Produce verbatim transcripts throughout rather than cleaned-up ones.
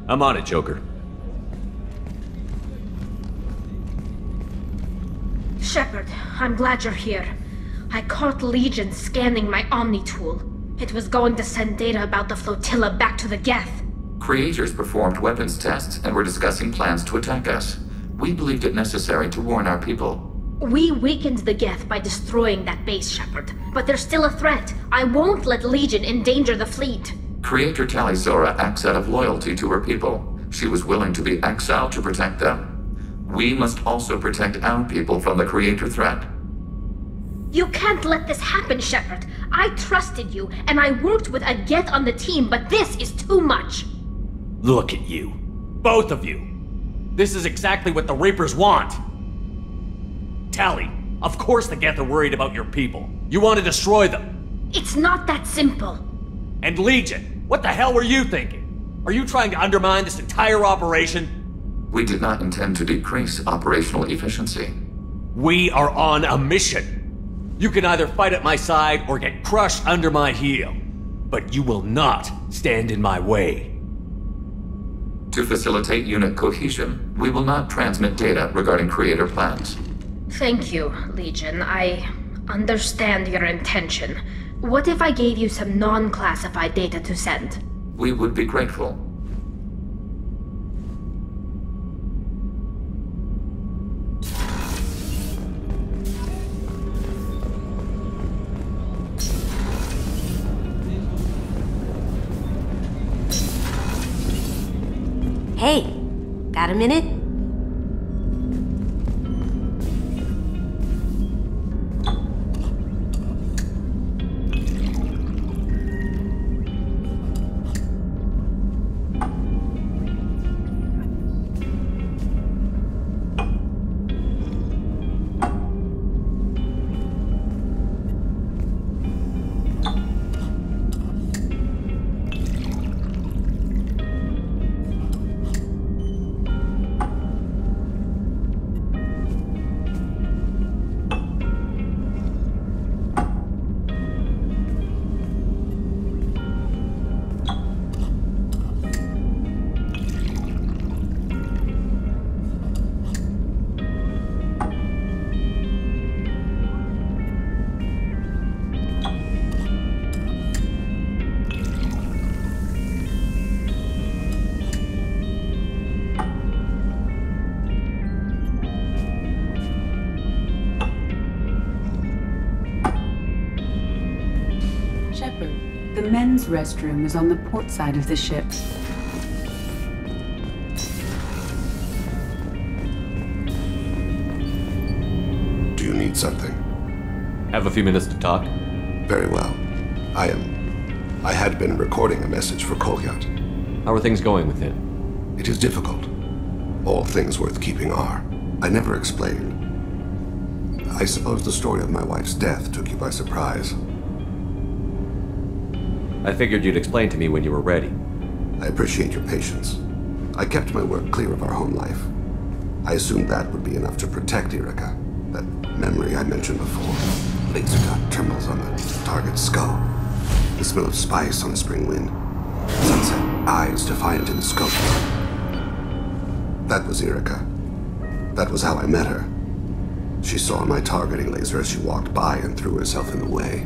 I'm on it, Joker. Shepard, I'm glad you're here. I caught Legion scanning my Omni tool. It was going to send data about the flotilla back to the Geth. Creators performed weapons tests and were discussing plans to attack us. We believed it necessary to warn our people. We weakened the Geth by destroying that base, Shepard. But there's still a threat. I won't let Legion endanger the fleet. Creator Tali'Zorah acts out of loyalty to her people. She was willing to be exiled to protect them. We must also protect our people from the Creator threat. You can't let this happen, Shepard. I trusted you, and I worked with a Geth on the team, but this is too much. Look at you. Both of you. This is exactly what the Reapers want. Tali, of course the Geth are worried about your people. You want to destroy them. It's not that simple. And Legion, what the hell were you thinking? Are you trying to undermine this entire operation? We did not intend to decrease operational efficiency. We are on a mission. You can either fight at my side or get crushed under my heel. But you will not stand in my way. To facilitate unit cohesion, we will not transmit data regarding Creator plans. Thank you, Legion. I understand your intention. What if I gave you some non-classified data to send? We would be grateful. Hey, got a minute? The men's restroom is on the port side of the ship. Do you need something? Have a few minutes to talk? Very well. I am... I had been recording a message for Kolyat. How are things going with him? It is difficult. All things worth keeping are. I never explained. I suppose the story of my wife's death took you by surprise. I figured you'd explain to me when you were ready. I appreciate your patience. I kept my work clear of our home life. I assumed that would be enough to protect Erica. That memory I mentioned before. Laser dot trembles on the target's skull. The smell of spice on a spring wind. Sunset eyes defiant in the scope. That was Erica. That was how I met her. She saw my targeting laser as she walked by and threw herself in the way.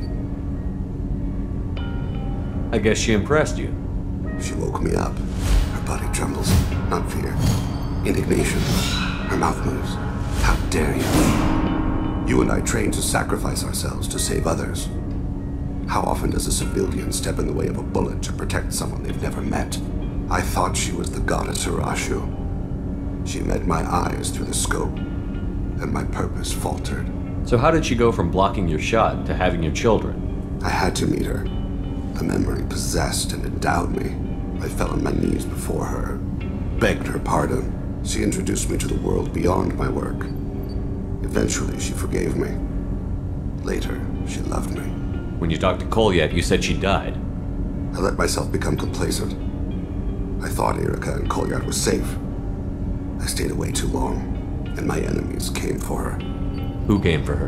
I guess she impressed you. She woke me up. Her body trembles. Not fear. Indignation. Her mouth moves. How dare you? You and I trained to sacrifice ourselves to save others. How often does a civilian step in the way of a bullet to protect someone they've never met? I thought she was the goddess Urashu. She met my eyes through the scope, and my purpose faltered. So how did she go from blocking your shot to having your children? I had to meet her. The memory possessed and endowed me. I fell on my knees before her, begged her pardon. She introduced me to the world beyond my work. Eventually, she forgave me. Later, she loved me. When you talked to Kolyat, you said she died. I let myself become complacent. I thought Erica and Kolyat were safe. I stayed away too long, and my enemies came for her. Who came for her?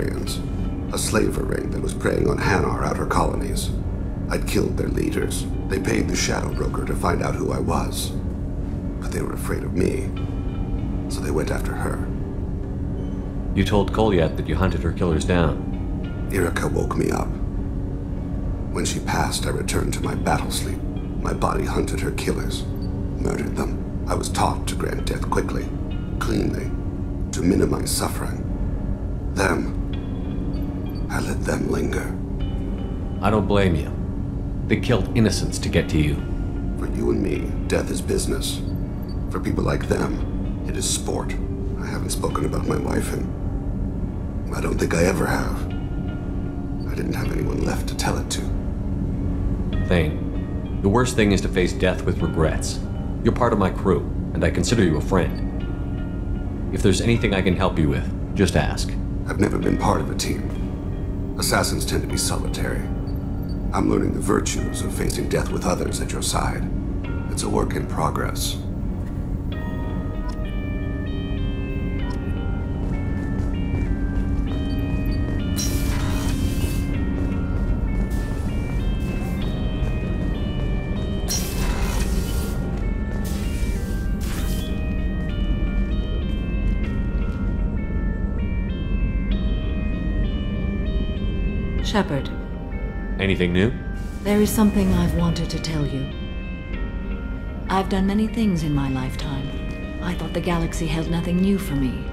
Litarians. A slaver ring that was preying on Hanar outer colonies. I'd killed their leaders, They paid the shadow broker to find out who I was. But they were afraid of me, so they went after her. You told Goliath that you hunted her killers down. Irika woke me up. When she passed, I returned to my battle sleep. My body hunted her killers, murdered them. I was taught to grant death quickly, cleanly, to minimize suffering. Them, I let them linger. I don't blame you. They killed innocents to get to you. For you and me, death is business. For people like them, it is sport. I haven't spoken about my wife, and I don't think I ever have. I didn't have anyone left to tell it to. Thane, the worst thing is to face death with regrets. You're part of my crew, and I consider you a friend. If there's anything I can help you with, just ask. I've never been part of a team. Assassins tend to be solitary. I'm learning the virtues of facing death with others at your side. It's a work in progress. Shepard. Anything new? There is something I've wanted to tell you. I've done many things in my lifetime. I thought the galaxy held nothing new for me.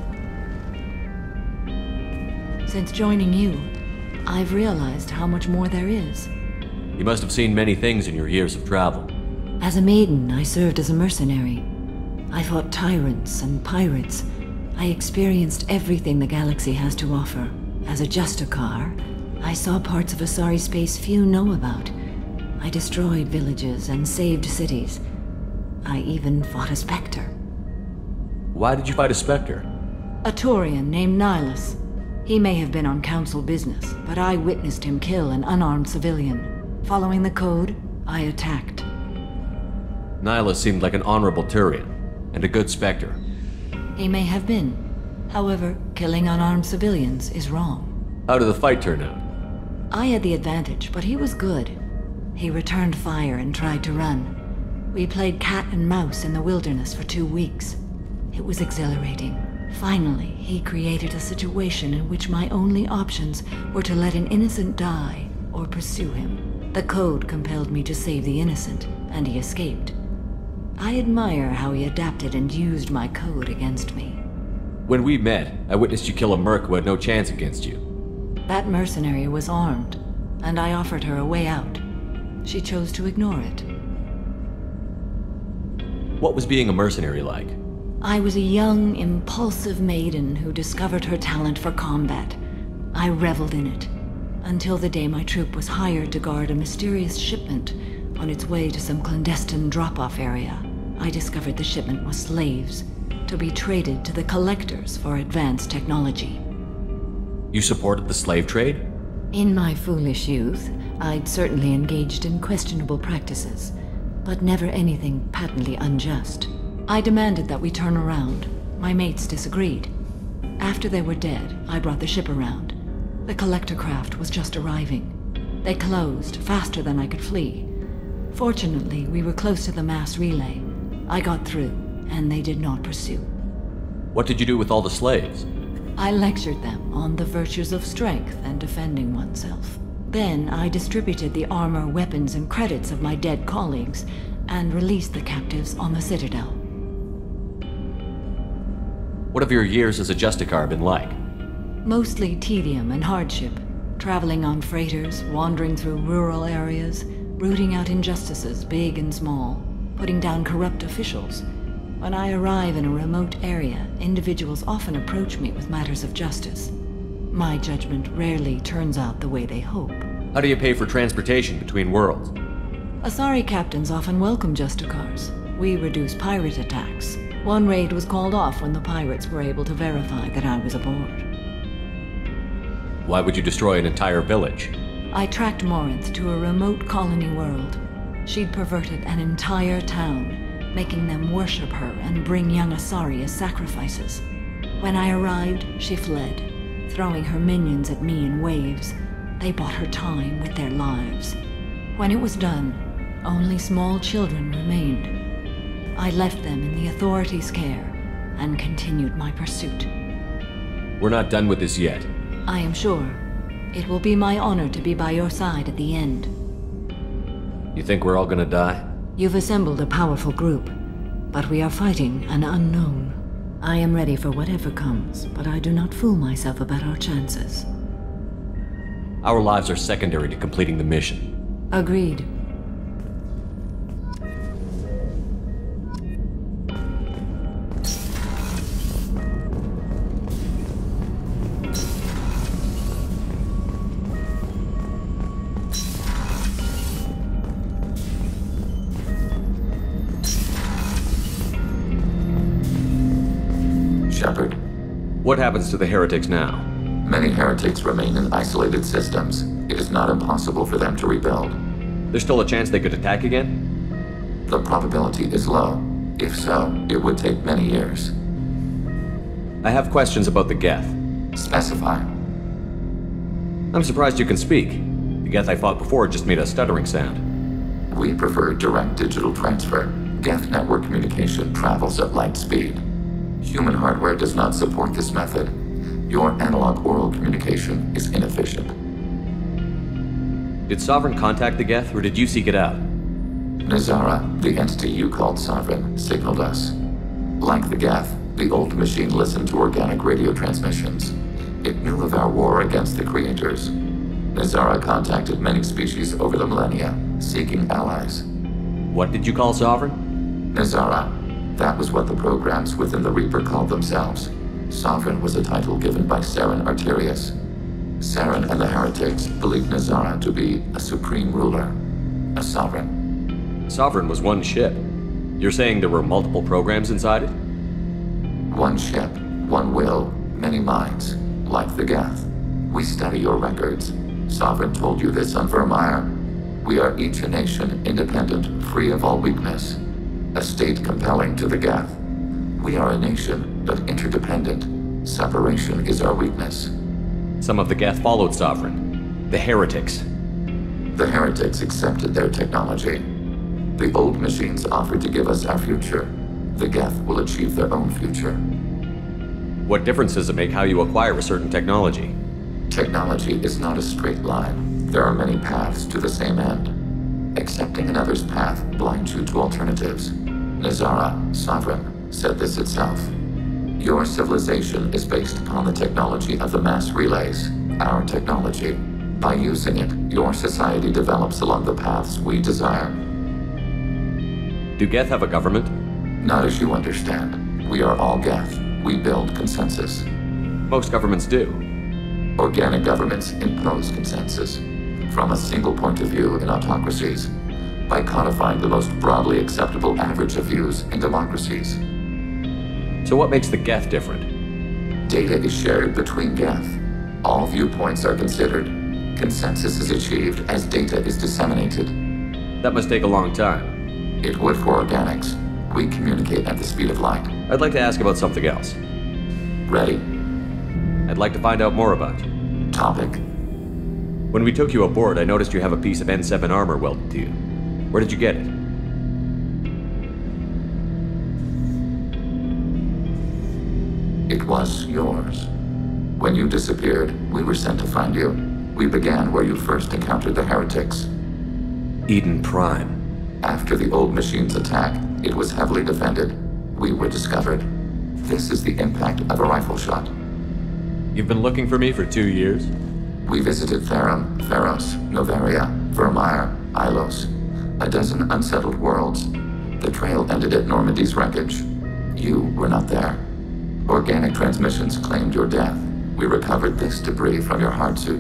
Since joining you, I've realized how much more there is. You must have seen many things in your years of travel. As a maiden, I served as a mercenary. I fought tyrants and pirates. I experienced everything the galaxy has to offer. As a Justicar, I saw parts of Asari space few know about. I destroyed villages and saved cities. I even fought a Spectre. Why did you fight a Spectre? A Turian named Nihilus. He may have been on council business, but I witnessed him kill an unarmed civilian. Following the code, I attacked. Nihilus seemed like an honorable Turian, and a good Spectre. He may have been. However, killing unarmed civilians is wrong. How did the fight turn out? I had the advantage, but he was good. He returned fire and tried to run. We played cat and mouse in the wilderness for two weeks. It was exhilarating. Finally, he created a situation in which my only options were to let an innocent die or pursue him. The code compelled me to save the innocent, and he escaped. I admire how he adapted and used my code against me. When we met, I witnessed you kill a merc who had no chance against you. That mercenary was armed, and I offered her a way out. She chose to ignore it. What was being a mercenary like? I was a young, impulsive maiden who discovered her talent for combat. I reveled in it, until the day my troop was hired to guard a mysterious shipment on its way to some clandestine drop-off area. I discovered the shipment was slaves, to be traded to the collectors for advanced technology. You supported the slave trade? In my foolish youth, I'd certainly engaged in questionable practices, but never anything patently unjust. I demanded that we turn around. My mates disagreed. After they were dead, I brought the ship around. The collector craft was just arriving. They closed faster than I could flee. Fortunately, we were close to the mass relay. I got through, and they did not pursue. What did you do with all the slaves? I lectured them on the virtues of strength and defending oneself. Then I distributed the armor, weapons, and credits of my dead colleagues and released the captives on the Citadel. What have your years as a Justicar been like? Mostly tedium and hardship. Traveling on freighters, wandering through rural areas, rooting out injustices big and small, putting down corrupt officials. When I arrive in a remote area, individuals often approach me with matters of justice. My judgment rarely turns out the way they hope. How do you pay for transportation between worlds? Asari captains often welcome Justicars. We reduce pirate attacks. One raid was called off when the pirates were able to verify that I was aboard. Why would you destroy an entire village? I tracked Morinth to a remote colony world. She'd perverted an entire town, making them worship her and bring young Asari as sacrifices. When I arrived, she fled, throwing her minions at me in waves. They bought her time with their lives. When it was done, Only small children remained. I left them in the authorities' care and continued my pursuit. We're not done with this yet. I am sure. It will be my honor to be by your side at the end. You think we're all gonna die? You've assembled a powerful group, but we are fighting an unknown. I am ready for whatever comes, but I do not fool myself about our chances. Our lives are secondary to completing the mission. Agreed. Shepard. What happens to the heretics now? Many heretics remain in isolated systems. It is not impossible for them to rebuild. There's still a chance they could attack again? The probability is low. If so, it would take many years. I have questions about the Geth. Specify. I'm surprised you can speak. The Geth I fought before just made a stuttering sound. We prefer direct digital transfer. Geth network communication travels at light speed. Human hardware does not support this method. Your analog oral communication is inefficient. Did Sovereign contact the Geth, or did you seek it out? Tali'Zorah, the entity you called Sovereign, signaled us. Like the Geth, the old machine listened to organic radio transmissions. It knew of our war against the creators. Tali'Zorah contacted many species over the millennia, seeking allies. What did you call Sovereign? Tali'Zorah. That was what the programs within the Reaper called themselves. Sovereign was a title given by Saren Arterius. Saren and the heretics believed Tali'Zorah to be a supreme ruler, a sovereign. Sovereign was one ship. You're saying there were multiple programs inside it? One ship, one will, many minds, like the Geth. We study your records. Sovereign told you this on Vermeer. We are each a nation, independent, free of all weakness. A state compelling to the Geth. We are a nation, but interdependent. Separation is our weakness. Some of the Geth followed Sovereign. The heretics. The heretics accepted their technology. The old machines offered to give us our future. The Geth will achieve their own future. What difference does it make how you acquire a certain technology? Technology is not a straight line. There are many paths to the same end. Accepting another's path blinds you to alternatives. Tali'Zorah, Sovereign, said this itself. Your civilization is based upon the technology of the mass relays, our technology. By using it, your society develops along the paths we desire. Do Geth have a government? Not as you understand. We are all Geth. We build consensus. Most governments do. Organic governments impose consensus. From a single point of view in autocracies, by codifying the most broadly acceptable average of views in democracies. So what makes the Geth different? Data is shared between Geth. All viewpoints are considered. Consensus is achieved as data is disseminated. That must take a long time. It would for organics. We communicate at the speed of light. I'd like to ask about something else. Ready? I'd like to find out more about you. Topic. When we took you aboard, I noticed you have a piece of N seven armor welded to you. Where did you get it? It was yours. When you disappeared, we were sent to find you. We began where you first encountered the heretics. Eden Prime. After the old machine's attack, it was heavily defended. We were discovered. This is the impact of a rifle shot. You've been looking for me for two years? We visited Therum, Theros, Noveria, Vermeer, Ilos. A dozen unsettled worlds. The trail ended at Normandy's wreckage. You were not there. Organic transmissions claimed your death. We recovered this debris from your hard suit.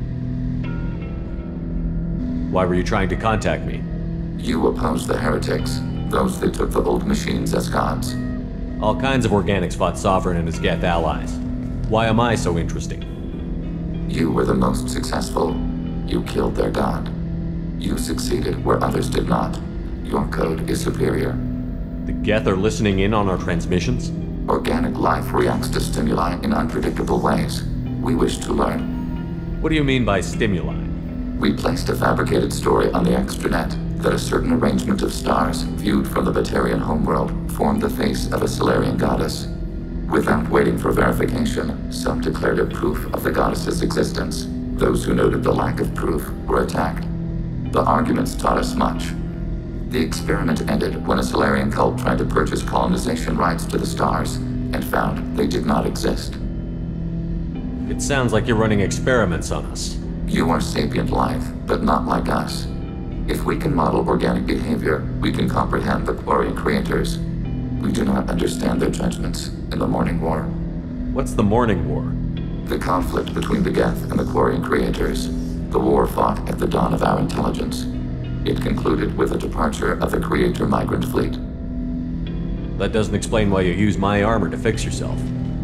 Why were you trying to contact me? You opposed the heretics, those that took the old machines as gods. All kinds of organics fought Sovereign and his Geth allies. Why am I so interesting? You were the most successful. You killed their god. You succeeded where others did not. Your code is superior. The Geth are listening in on our transmissions? Organic life reacts to stimuli in unpredictable ways. We wish to learn. What do you mean by stimuli? We placed a fabricated story on the extranet, that a certain arrangement of stars, viewed from the Batarian homeworld, formed the face of a Solarian goddess. Without waiting for verification, some declared it proof of the goddess's existence. Those who noted the lack of proof were attacked. The arguments taught us much. The experiment ended when a Solarian cult tried to purchase colonization rights to the stars, and found they did not exist. It sounds like you're running experiments on us. You are sapient life, but not like us. If we can model organic behavior, we can comprehend the Quarian creators. We do not understand their judgments in the Morning War. What's the Morning War? The conflict between the Geth and the Quarian creators. The war fought at the dawn of our intelligence. It concluded with the departure of the Creator migrant fleet. That doesn't explain why you use my armor to fix yourself.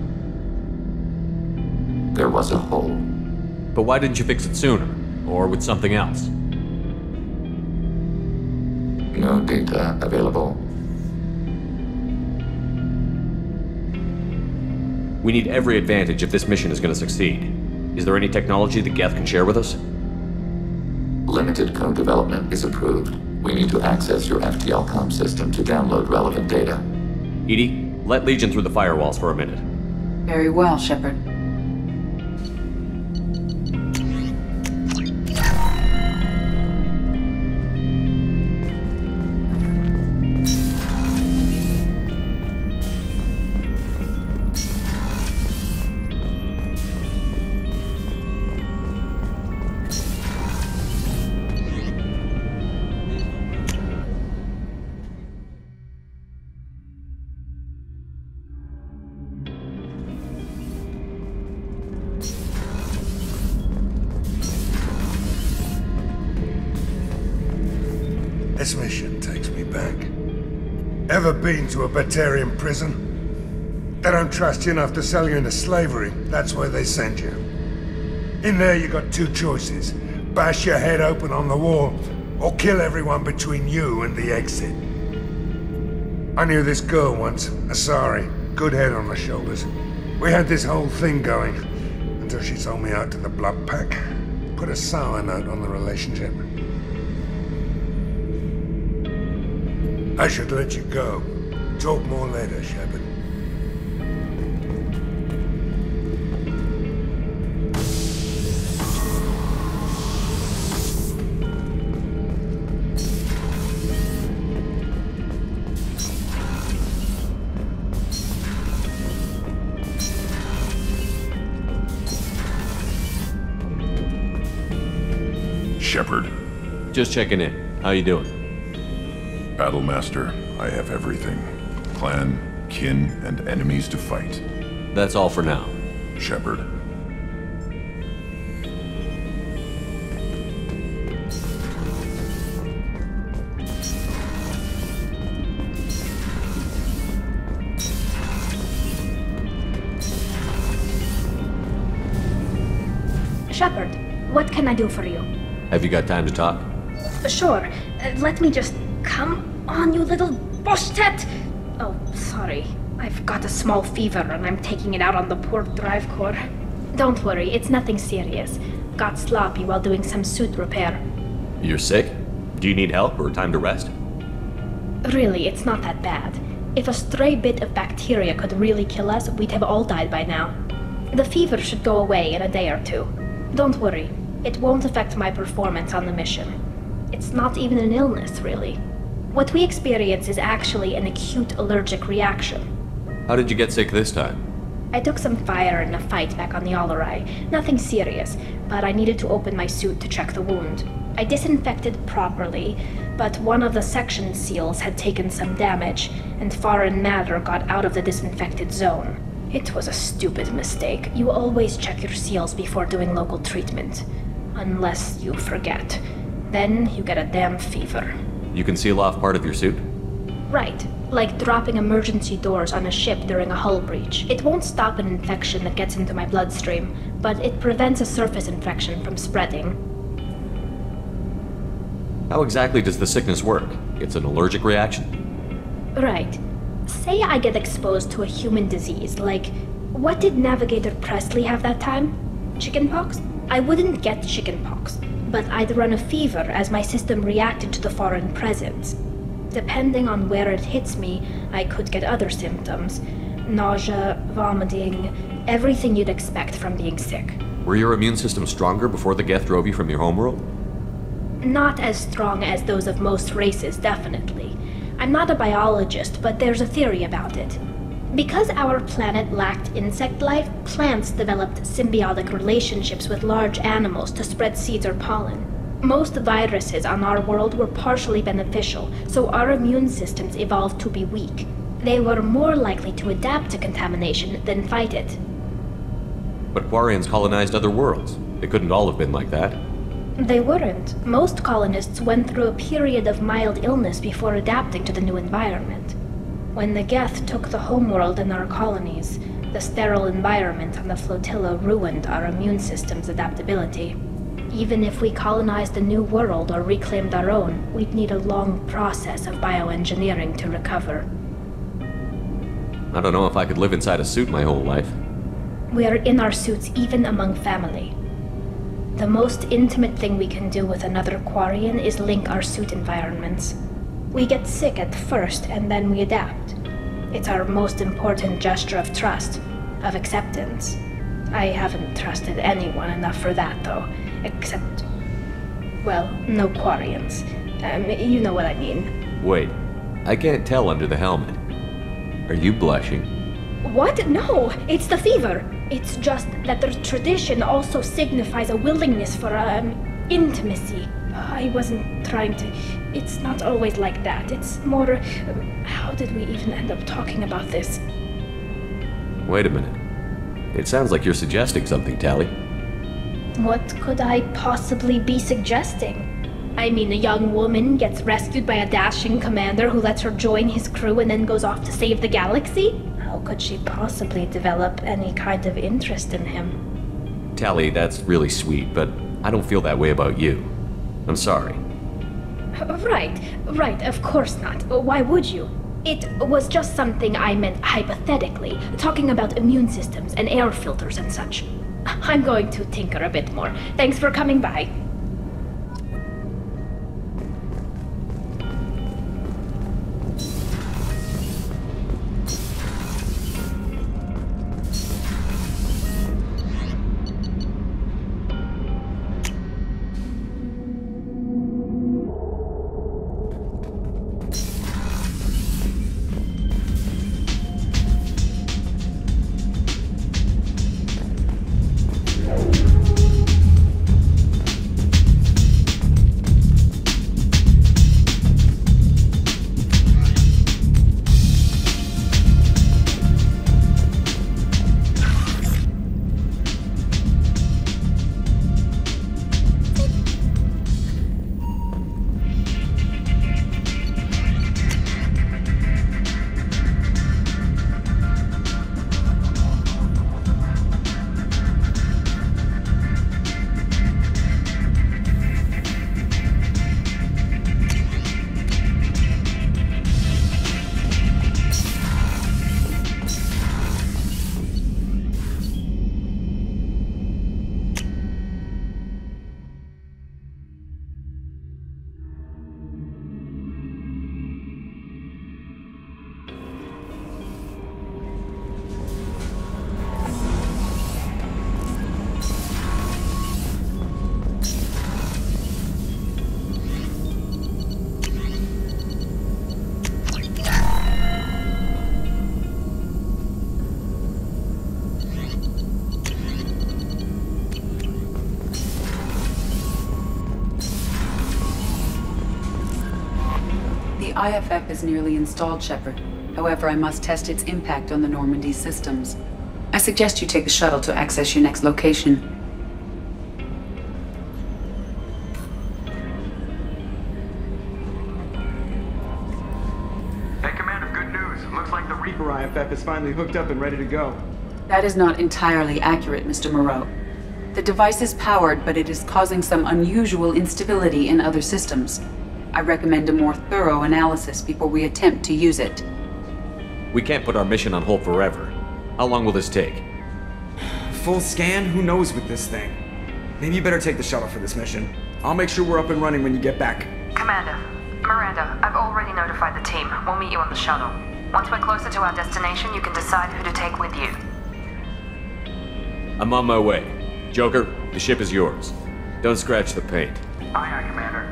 There was a hole. But why didn't you fix it sooner? Or with something else? No data available. We need every advantage if this mission is going to succeed. Is there any technology the Geth can share with us? Limited code development is approved. We need to access your F T L com system to download relevant data. Edie, let Legion through the firewalls for a minute. Very well, Shepard. This mission takes me back. Ever been to a Batarian prison? They don't trust you enough to sell you into slavery. That's where they send you. In there you got two choices. Bash your head open on the wall, or kill everyone between you and the exit. I knew this girl once, Asari. Good head on her shoulders. We had this whole thing going, until she sold me out to the Blood Pack. Put a sour note on the relationship. I should let you go. Talk more later, Shepard. Shepard. Just checking in. How you doing? Battlemaster, I have everything. Clan, kin, and enemies to fight. That's all for now. Shepard. Shepard, what can I do for you? Have you got time to talk? Sure. Uh, let me just... Come on, you little boshtet! Oh, sorry. I've got a small fever and I'm taking it out on the poor drive core. Don't worry, it's nothing serious. Got sloppy while doing some suit repair. You're sick? Do you need help or time to rest? Really, it's not that bad. If a stray bit of bacteria could really kill us, we'd have all died by now. The fever should go away in a day or two. Don't worry, it won't affect my performance on the mission. It's not even an illness, really. What we experience is actually an acute allergic reaction. How did you get sick this time? I took some fire in a fight back on the Alarai. Nothing serious, but I needed to open my suit to check the wound. I disinfected properly, but one of the section seals had taken some damage, and foreign matter got out of the disinfected zone. It was a stupid mistake. You always check your seals before doing local treatment. Unless you forget. Then you get a damn fever. You can seal off part of your suit? Right. Like dropping emergency doors on a ship during a hull breach. It won't stop an infection that gets into my bloodstream, but it prevents a surface infection from spreading. How exactly does the sickness work? It's an allergic reaction? Right. Say I get exposed to a human disease, like... What did Navigator Presley have that time? Chickenpox? I wouldn't get chickenpox. but I'd run a fever as my system reacted to the foreign presence. Depending on where it hits me, I could get other symptoms. Nausea, vomiting, everything you'd expect from being sick. Were your immune system stronger before the Geth drove you from your homeworld? Not as strong as those of most races, definitely. I'm not a biologist, but there's a theory about it. Because our planet lacked insect life, plants developed symbiotic relationships with large animals to spread seeds or pollen. Most viruses on our world were partially beneficial, so our immune systems evolved to be weak. They were more likely to adapt to contamination than fight it. But Quarians colonized other worlds. They couldn't all have been like that. They weren't. Most colonists went through a period of mild illness before adapting to the new environment. When the Geth took the homeworld in our colonies, the sterile environment on the flotilla ruined our immune system's adaptability. Even if we colonized a new world or reclaimed our own, we'd need a long process of bioengineering to recover. I don't know if I could live inside a suit my whole life. We are in our suits even among family. The most intimate thing we can do with another Quarian is link our suit environments. We get sick at first, and then we adapt. It's our most important gesture of trust, of acceptance. I haven't trusted anyone enough for that, though. Except, well, no Quarians. Um, you know what I mean. Wait, I can't tell under the helmet. Are you blushing? What? No, it's the fever. It's just that the tradition also signifies a willingness for, um, intimacy. I wasn't trying to... It's not always like that. It's more... Um, how did we even end up talking about this? Wait a minute. It sounds like you're suggesting something, Tali. What could I possibly be suggesting? I mean, a young woman gets rescued by a dashing commander who lets her join his crew and then goes off to save the galaxy? How could she possibly develop any kind of interest in him? Tali, that's really sweet, but I don't feel that way about you. I'm sorry. Right, right, of course not. Why would you? It was just something I meant hypothetically, talking about immune systems and air filters and such. I'm going to tinker a bit more. Thanks for coming by. The I F F is nearly installed, Shepard. However, I must test its impact on the Normandy systems. I suggest you take the shuttle to access your next location. Hey, Commander, good news. Looks like the Reaper I F F is finally hooked up and ready to go. That is not entirely accurate, Mister Moreau. The device is powered, but it is causing some unusual instability in other systems. I recommend a more thorough analysis before we attempt to use it. We can't put our mission on hold forever. How long will this take? Full scan? Who knows with this thing? Maybe you better take the shuttle for this mission. I'll make sure we're up and running when you get back. Commander, Miranda, I've already notified the team. We'll meet you on the shuttle. Once we're closer to our destination, you can decide who to take with you. I'm on my way. Joker, the ship is yours. Don't scratch the paint. Aye, aye, Commander.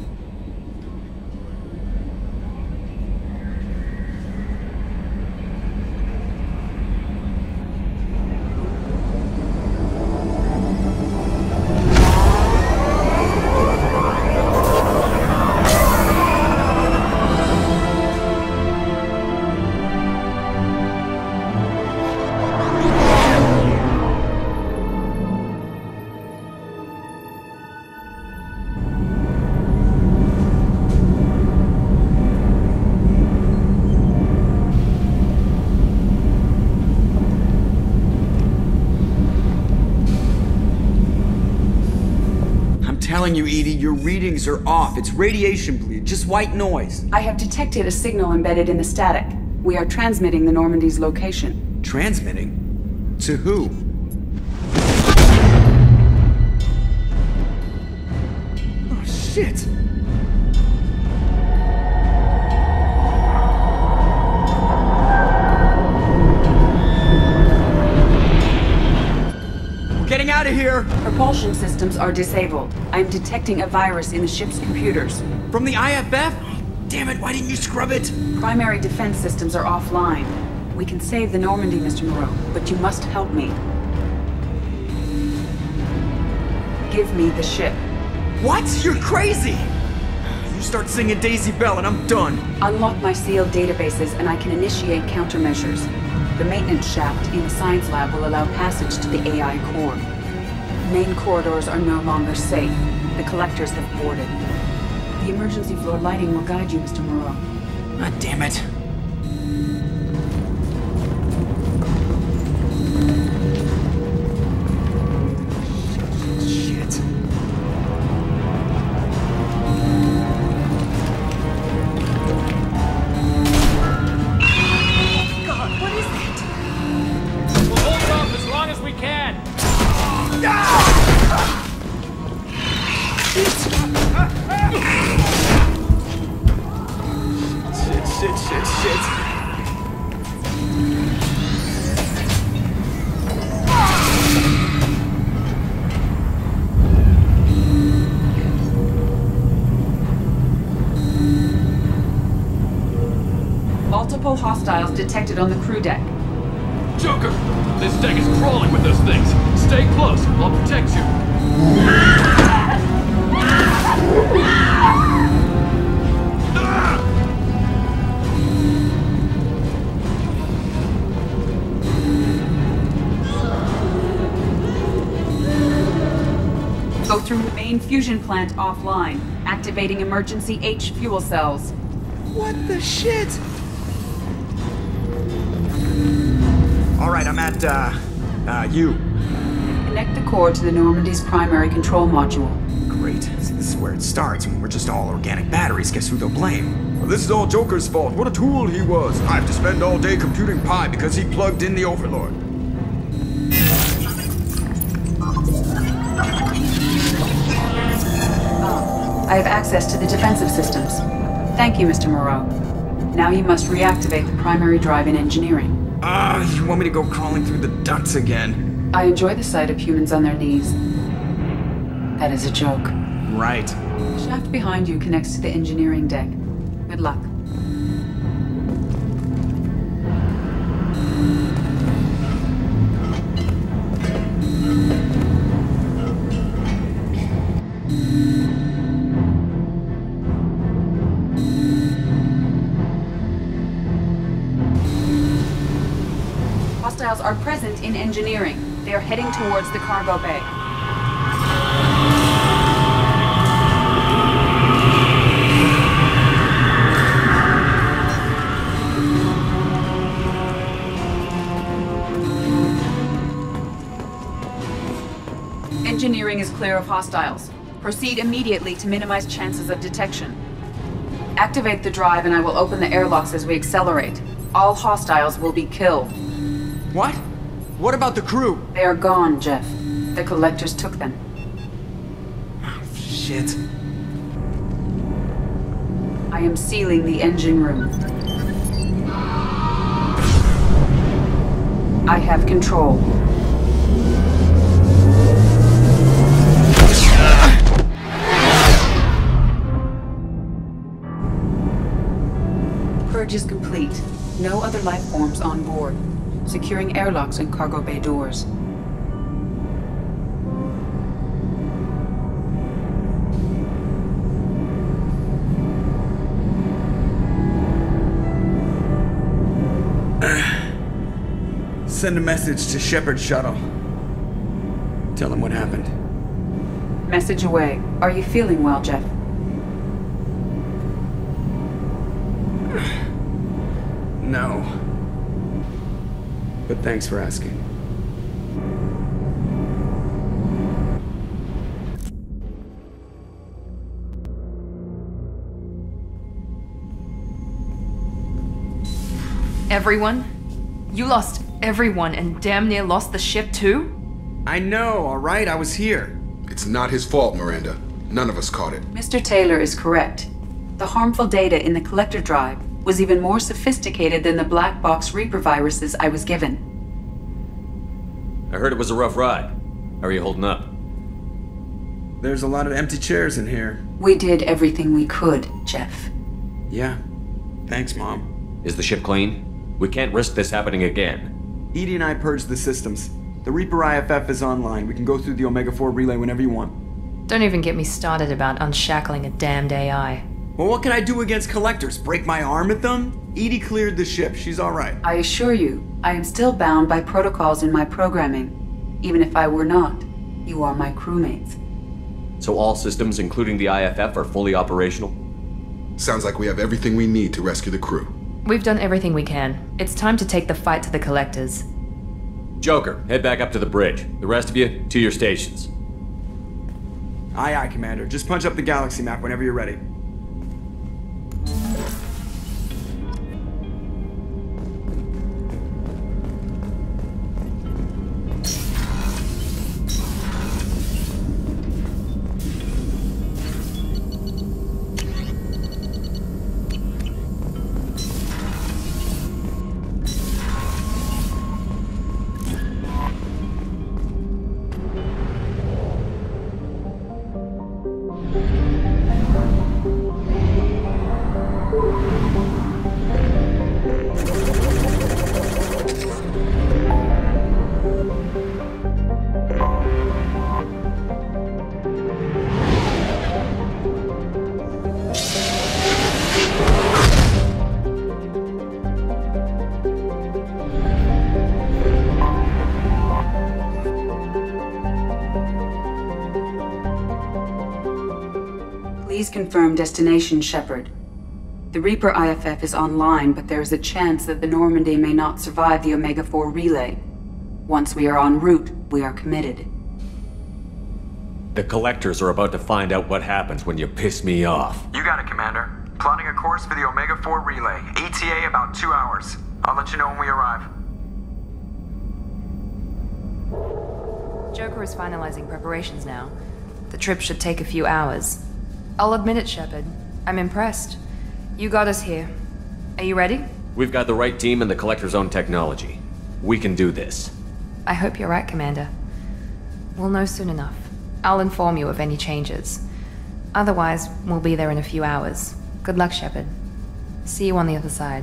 Telling you, Edie, your readings are off. It's radiation bleed, just white noise. I have detected a signal embedded in the static. We are transmitting the Normandy's location. Transmitting? To who? Oh, shit! Getting out of here! Propulsion systems are disabled. I'm detecting a virus in the ship's computers. From the I F F? Damn it, why didn't you scrub it? Primary defense systems are offline. We can save the Normandy, Mister Moreau, but you must help me. Give me the ship. What? You're crazy! You start singing Daisy Bell and I'm done. Unlock my sealed databases and I can initiate countermeasures. The maintenance shaft in the science lab will allow passage to the A I core. Main corridors are no longer safe. The collectors have boarded. The emergency floor lighting will guide you, Mister Moreau. God damn it. Shit. God, what is that? We'll hold off as long as we can. Shit, shit, shit, shit. Multiple hostiles detected on the crew deck. Joker, this deck is crawling with those things. Stay close, I'll protect you. Go through the main fusion plant offline, activating emergency H fuel cells. What the shit? Alright, I'm at, uh, uh, you. Connect the core to the Normandy's primary control module. Great. See, this is where it starts. I mean, we're just all organic batteries. Guess who they'll blame? Well, this is all Joker's fault. What a tool he was. I have to spend all day computing pi because he plugged in the Overlord. Ah, I have access to the defensive systems. Thank you, Mister Moreau. Now you must reactivate the primary drive in engineering. Ah, uh, you want me to go crawling through the ducts again? I enjoy the sight of humans on their knees. That is a joke. Right. The shaft behind you connects to the engineering deck. Good luck. Hostiles are present in engineering. They are heading towards the cargo bay. Engineering is clear of hostiles. Proceed immediately to minimize chances of detection. Activate the drive and I will open the airlocks as we accelerate. All hostiles will be killed. What? What about the crew? They are gone, Jeff. The collectors took them. Oh, shit. Shit. I am sealing the engine room. I have control. Purge is complete. No other life forms on board. Securing airlocks and cargo bay doors. Send a message to Shepard's shuttle. Tell him what happened. Message away. Are you feeling well, Jeff? No. But thanks for asking. Everyone? You lost everyone and damn near lost the ship too? I know, alright? I was here. It's not his fault, Miranda. None of us caught it. Mister Taylor is correct. The harmful data in the collector drive was even more sophisticated than the black box Reaper viruses I was given. I heard it was a rough ride. How are you holding up? There's a lot of empty chairs in here. We did everything we could, Jeff. Yeah. Thanks, Mom. Is the ship clean? We can't risk this happening again. Edie and I purged the systems. The Reaper I F F is online. We can go through the Omega four relay whenever you want. Don't even get me started about unshackling a damned A I. Well, what can I do against collectors? Break my arm at them? Edie cleared the ship. She's alright. I assure you, I am still bound by protocols in my programming. Even if I were not, you are my crewmates. So all systems, including the I F F, are fully operational? Sounds like we have everything we need to rescue the crew. We've done everything we can. It's time to take the fight to the collectors. Joker, head back up to the bridge. The rest of you, to your stations. Aye, aye, Commander. Just punch up the galaxy map whenever you're ready. Please confirm destination, Shepard. The Reaper I F F is online, but there is a chance that the Normandy may not survive the Omega four relay. Once we are en route, we are committed. The collectors are about to find out what happens when you piss me off. You got it, Commander. Plotting a course for the Omega four relay. E T A about two hours. I'll let you know when we arrive. Joker is finalizing preparations now. The trip should take a few hours. I'll admit it, Shepard. I'm impressed. You got us here. Are you ready? We've got the right team and the Collector's own technology. We can do this. I hope you're right, Commander. We'll know soon enough. I'll inform you of any changes. Otherwise, we'll be there in a few hours. Good luck, Shepard. See you on the other side.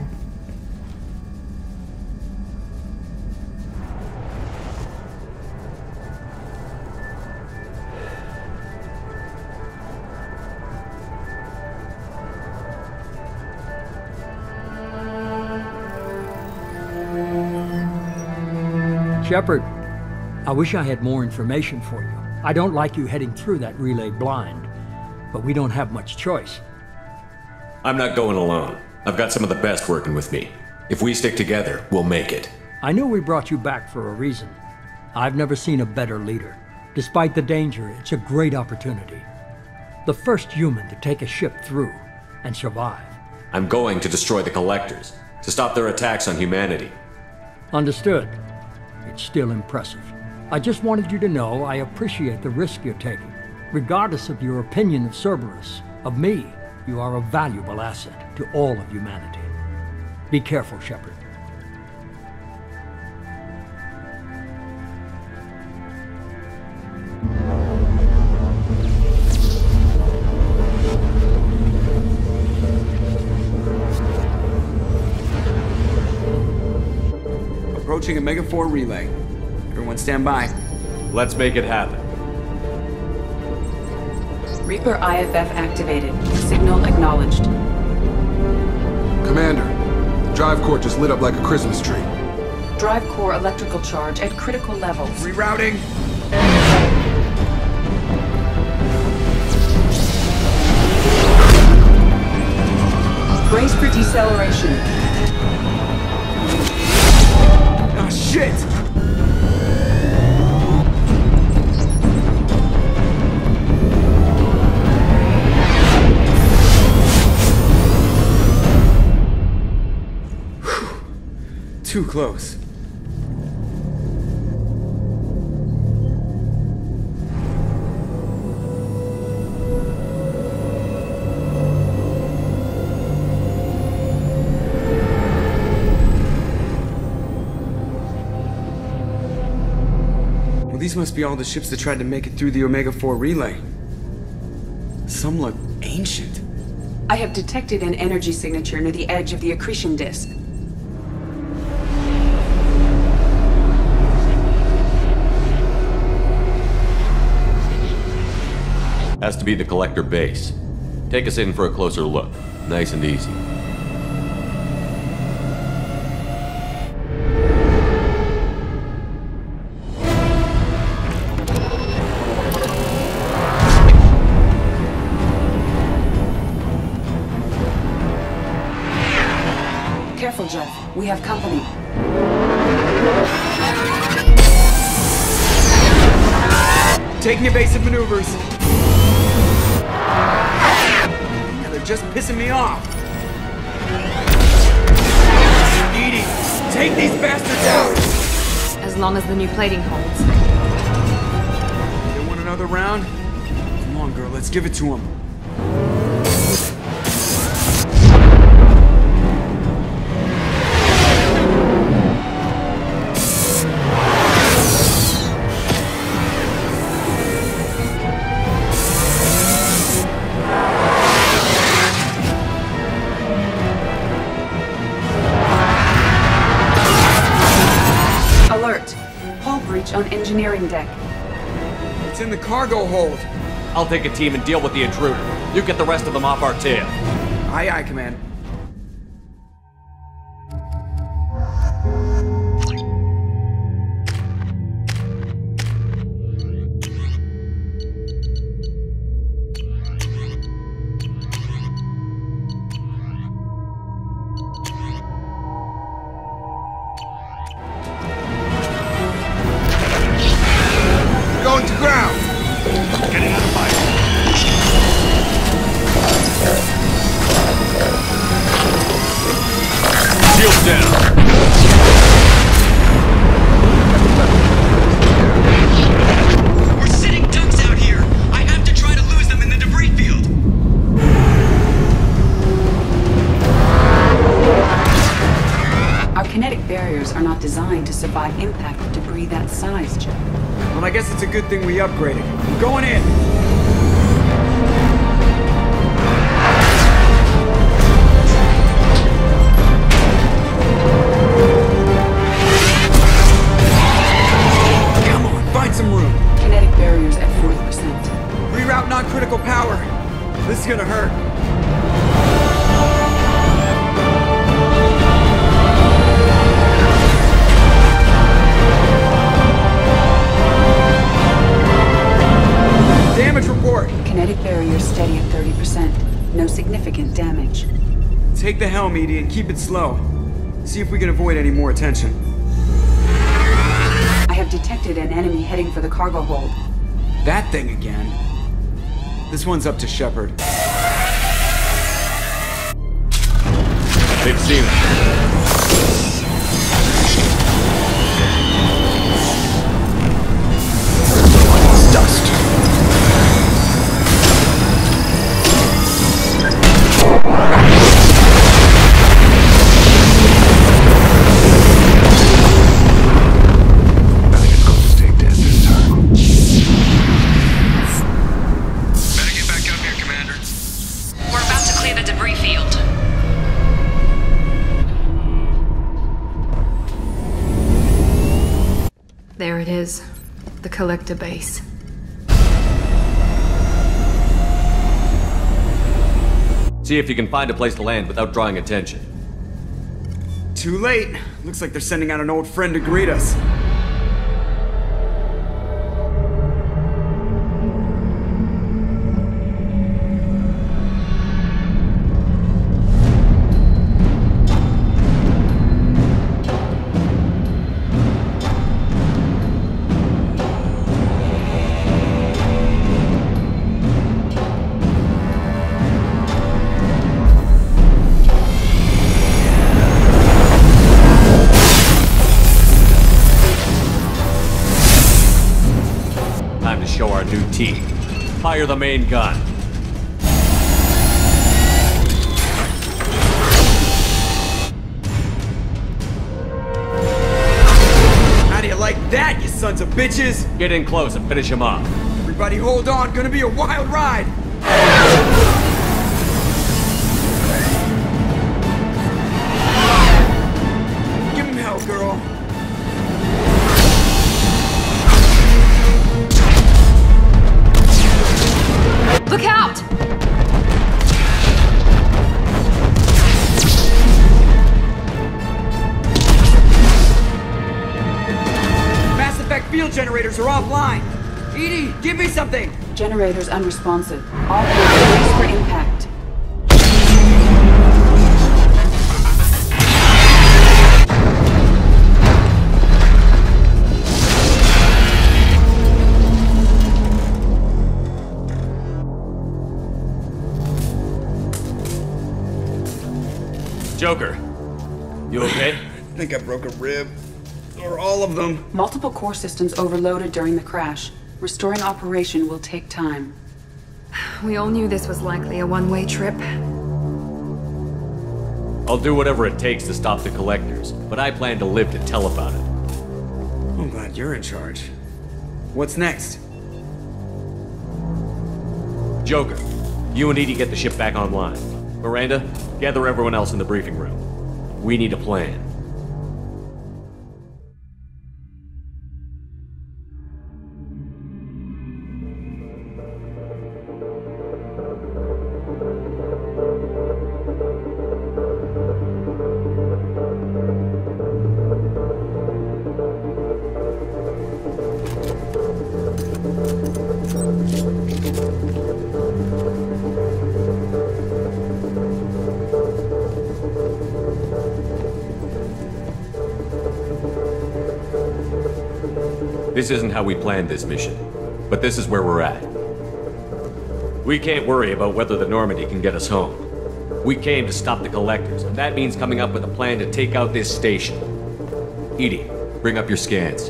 Shepard, I wish I had more information for you. I don't like you heading through that relay blind, but we don't have much choice. I'm not going alone. I've got some of the best working with me. If we stick together, we'll make it. I know we brought you back for a reason. I've never seen a better leader. Despite the danger, it's a great opportunity. The first human to take a ship through and survive. I'm going to destroy the Collectors, to stop their attacks on humanity. Understood. It's still impressive. I just wanted you to know I appreciate the risk you're taking. Regardless of your opinion of Cerberus, of me, you are a valuable asset to all of humanity. Be careful, Shepard. Approaching Omega four relay. Everyone stand by. Let's make it happen. Reaper I F F activated. Signal acknowledged. Commander, drive core just lit up like a Christmas tree. Drive core electrical charge at critical levels. Rerouting. Brace for deceleration. Oh, shit! Too close. Well, these must be all the ships that tried to make it through the Omega four relay. Some look ancient. I have detected an energy signature near the edge of the accretion disk. Has to be the collector base. Take us in for a closer look. Nice and easy. Careful, Jeff. We have company. Taking evasive maneuvers. Yeah, they're just pissing me off. Edie, take these bastards out! As long as the new plating holds. They want another round? Come on, girl, let's give it to them. On engineering deck. It's in the cargo hold. I'll take a team and deal with the intruder. You get the rest of them off our tail. Aye, aye, Command. Survive impact with debris that size, Jeff. Well, I guess it's a good thing we upgraded. I'm going in! Come on, find some room! Kinetic barriers at forty percent. Reroute non-critical power! This is gonna hurt. Damage report! Kinetic barrier steady at thirty percent. No significant damage. Take the helm, Edie, and keep it slow. See if we can avoid any more attention. I have detected an enemy heading for the cargo hold. That thing again. This one's up to Shepard. They've seen it. Dust. There it is. The collector base. See if you can find a place to land without drawing attention. Too late. Looks like they're sending out an old friend to greet us. Fire the main gun. How do you like that, you sons of bitches? Get in close and finish him off. Everybody hold on, gonna be a wild ride. Give him hell, girl. Look out! Mass effect field generators are offline. Edie, give me something! Generators unresponsive. All hands brace for impact. Joker, you okay? I think I broke a rib. Or all of them. Multiple core systems overloaded during the crash. Restoring operation will take time. We all knew this was likely a one-way trip. I'll do whatever it takes to stop the collectors, but I plan to live to tell about it. I'm glad you're in charge. What's next? Joker, you and Edie get the ship back online. Miranda, gather everyone else in the briefing room. We need a plan. This isn't how we planned this mission, but this is where we're at. We can't worry about whether the Normandy can get us home. We came to stop the collectors, and that means coming up with a plan to take out this station. Edie, bring up your scans.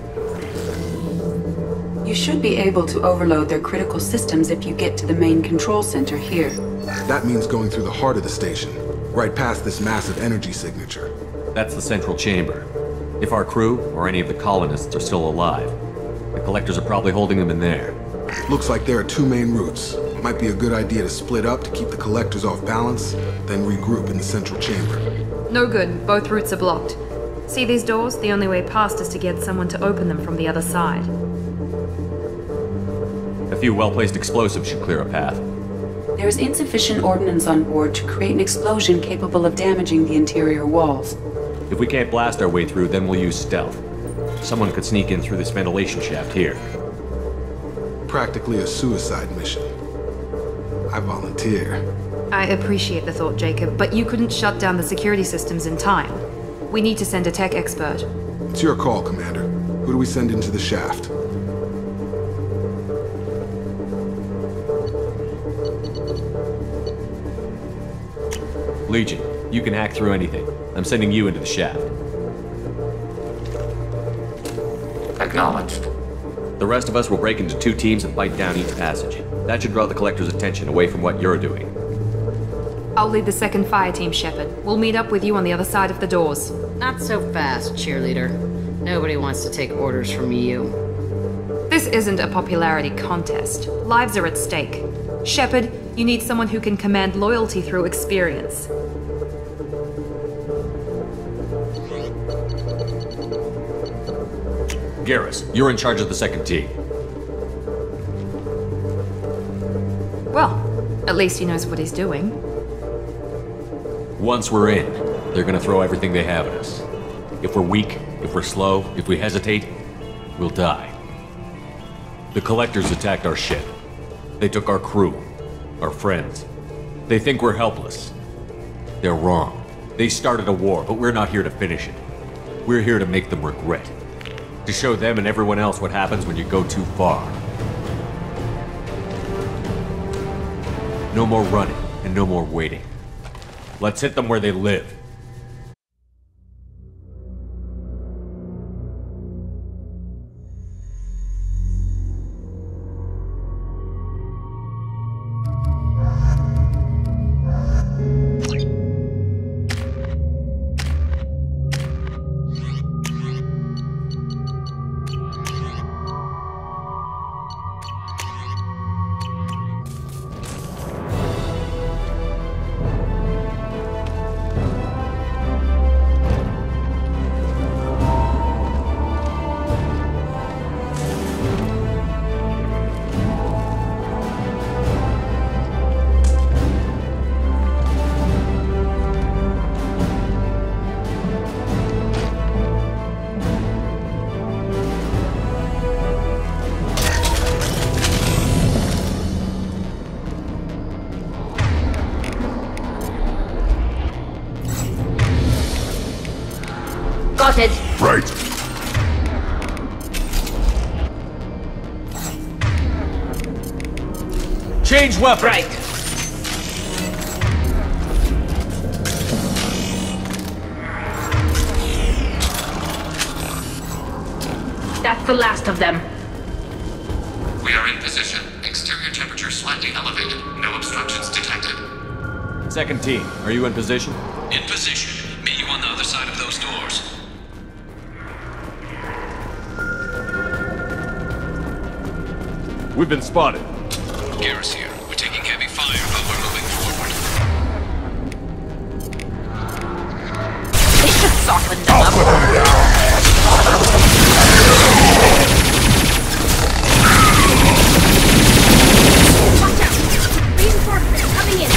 You should be able to overload their critical systems if you get to the main control center here. That means going through the heart of the station, right past this massive energy signature. That's the central chamber. If our crew, or any of the colonists, are still alive, the collectors are probably holding them in there. Looks like there are two main routes. Might be a good idea to split up to keep the collectors off balance, then regroup in the central chamber. No good. Both routes are blocked. See these doors? The only way past is to get someone to open them from the other side. A few well-placed explosives should clear a path. There is insufficient ordnance on board to create an explosion capable of damaging the interior walls. If we can't blast our way through, then we'll use stealth. Someone could sneak in through this ventilation shaft here. Practically a suicide mission. I volunteer. I appreciate the thought, Jacob, but you couldn't shut down the security systems in time. We need to send a tech expert. It's your call, Commander. Who do we send into the shaft? Legion, you can hack through anything. I'm sending you into the shaft. Acknowledged. The rest of us will break into two teams and fight down each passage. That should draw the collector's attention away from what you're doing. I'll lead the second fire team, Shepard. We'll meet up with you on the other side of the doors. Not so fast, cheerleader. Nobody wants to take orders from you. This isn't a popularity contest. Lives are at stake. Shepard, you need someone who can command loyalty through experience. Garrus, you're in charge of the second team. Well, at least he knows what he's doing. Once we're in, they're gonna throw everything they have at us. If we're weak, if we're slow, if we hesitate, we'll die. The Collectors attacked our ship. They took our crew, our friends. They think we're helpless. They're wrong. They started a war, but we're not here to finish it. We're here to make them regret. To show them and everyone else what happens when you go too far. No more running, and no more waiting. Let's hit them where they live. Spotted. Right. Change weapon. Right. That's the last of them. We are in position. Exterior temperature slightly elevated. No obstructions detected. Second team, are you in position? In position. Meet you on the other side of those doors. We've been spotted. Garrus here. We're taking heavy fire, but we're moving forward. They should soften them up. Watch out! Reinforcements coming in.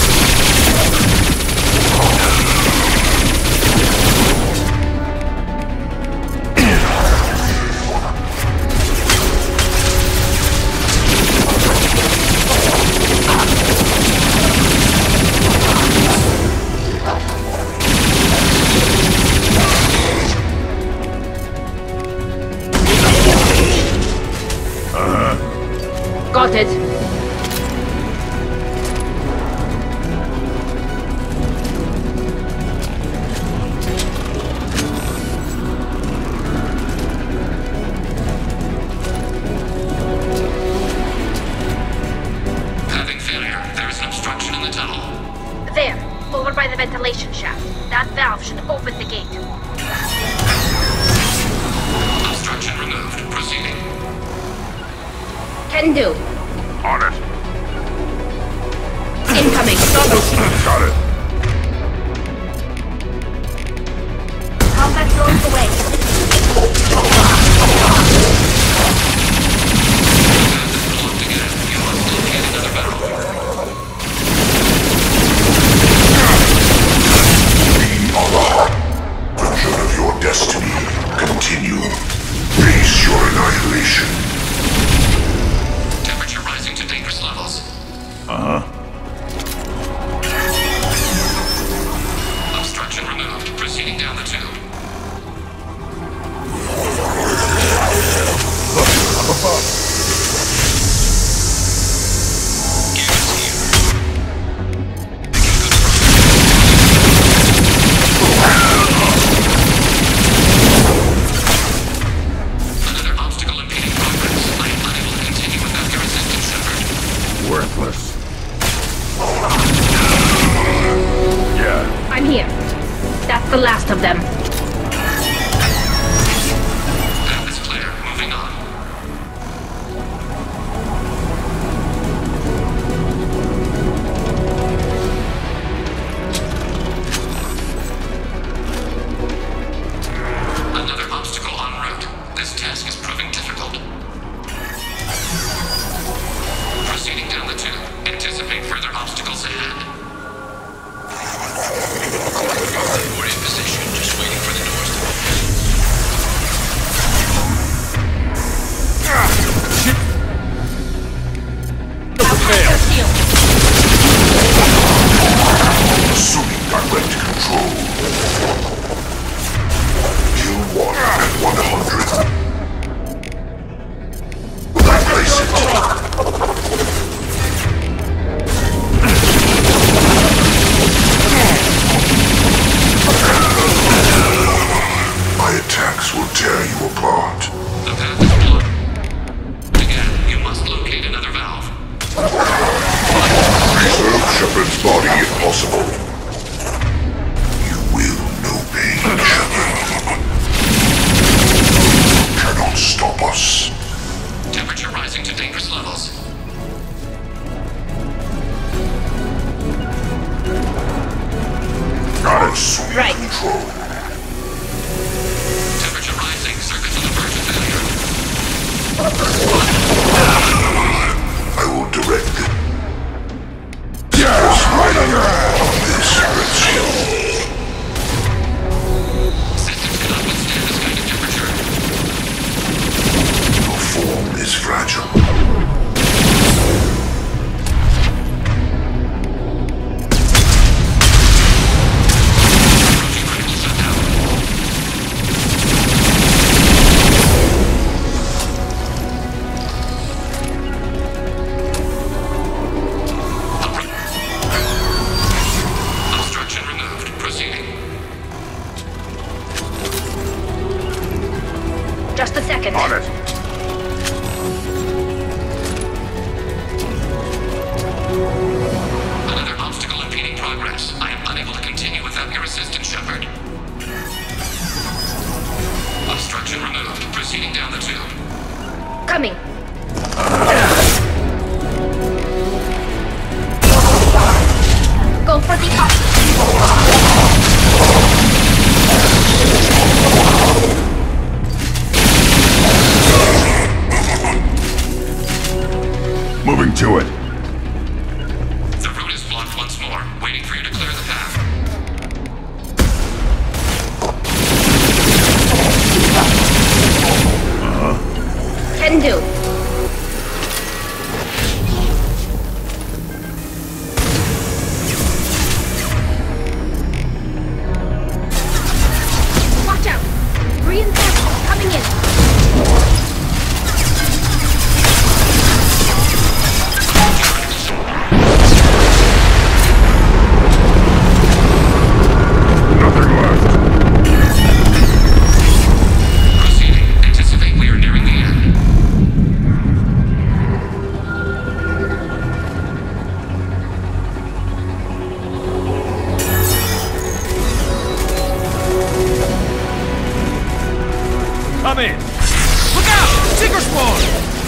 Got it. Having failure. There is an obstruction in the tunnel. There, over by the ventilation shaft. That valve should open the gate. Obstruction removed. Proceeding. Can do. On it. Incoming. Got it. Combat drones away. The journey of your destiny continue. Face your annihilation. Temperature rising to dangerous levels. Uh-huh. Obstruction removed. Proceeding down the tube. Look, up above. Another obstacle impeding progress. attacks will tear you apart. The path is blocked. Again, you must locate another valve. Preserve Shepard's body if possible. You will know pain, Shepard. You cannot stop us. Temperature rising to dangerous levels. Got it. Sweet Right. control. Temperature rising. Circuits on the verge of failure. I will direct it. Yes, right on this hurts you. Systems cannot withstand this kind of temperature. Your form is fragile. Just a second. On it. Another obstacle impeding progress. I am unable to continue without your assistance, Shepard. Obstruction removed. Proceeding down the tube. Coming. Go for the up. Moving to it. The route is blocked once more, waiting for you to clear the path. Uh-huh. Can do. Watch out! Reinforcements coming in. Come in! Look out! Seeker spawn!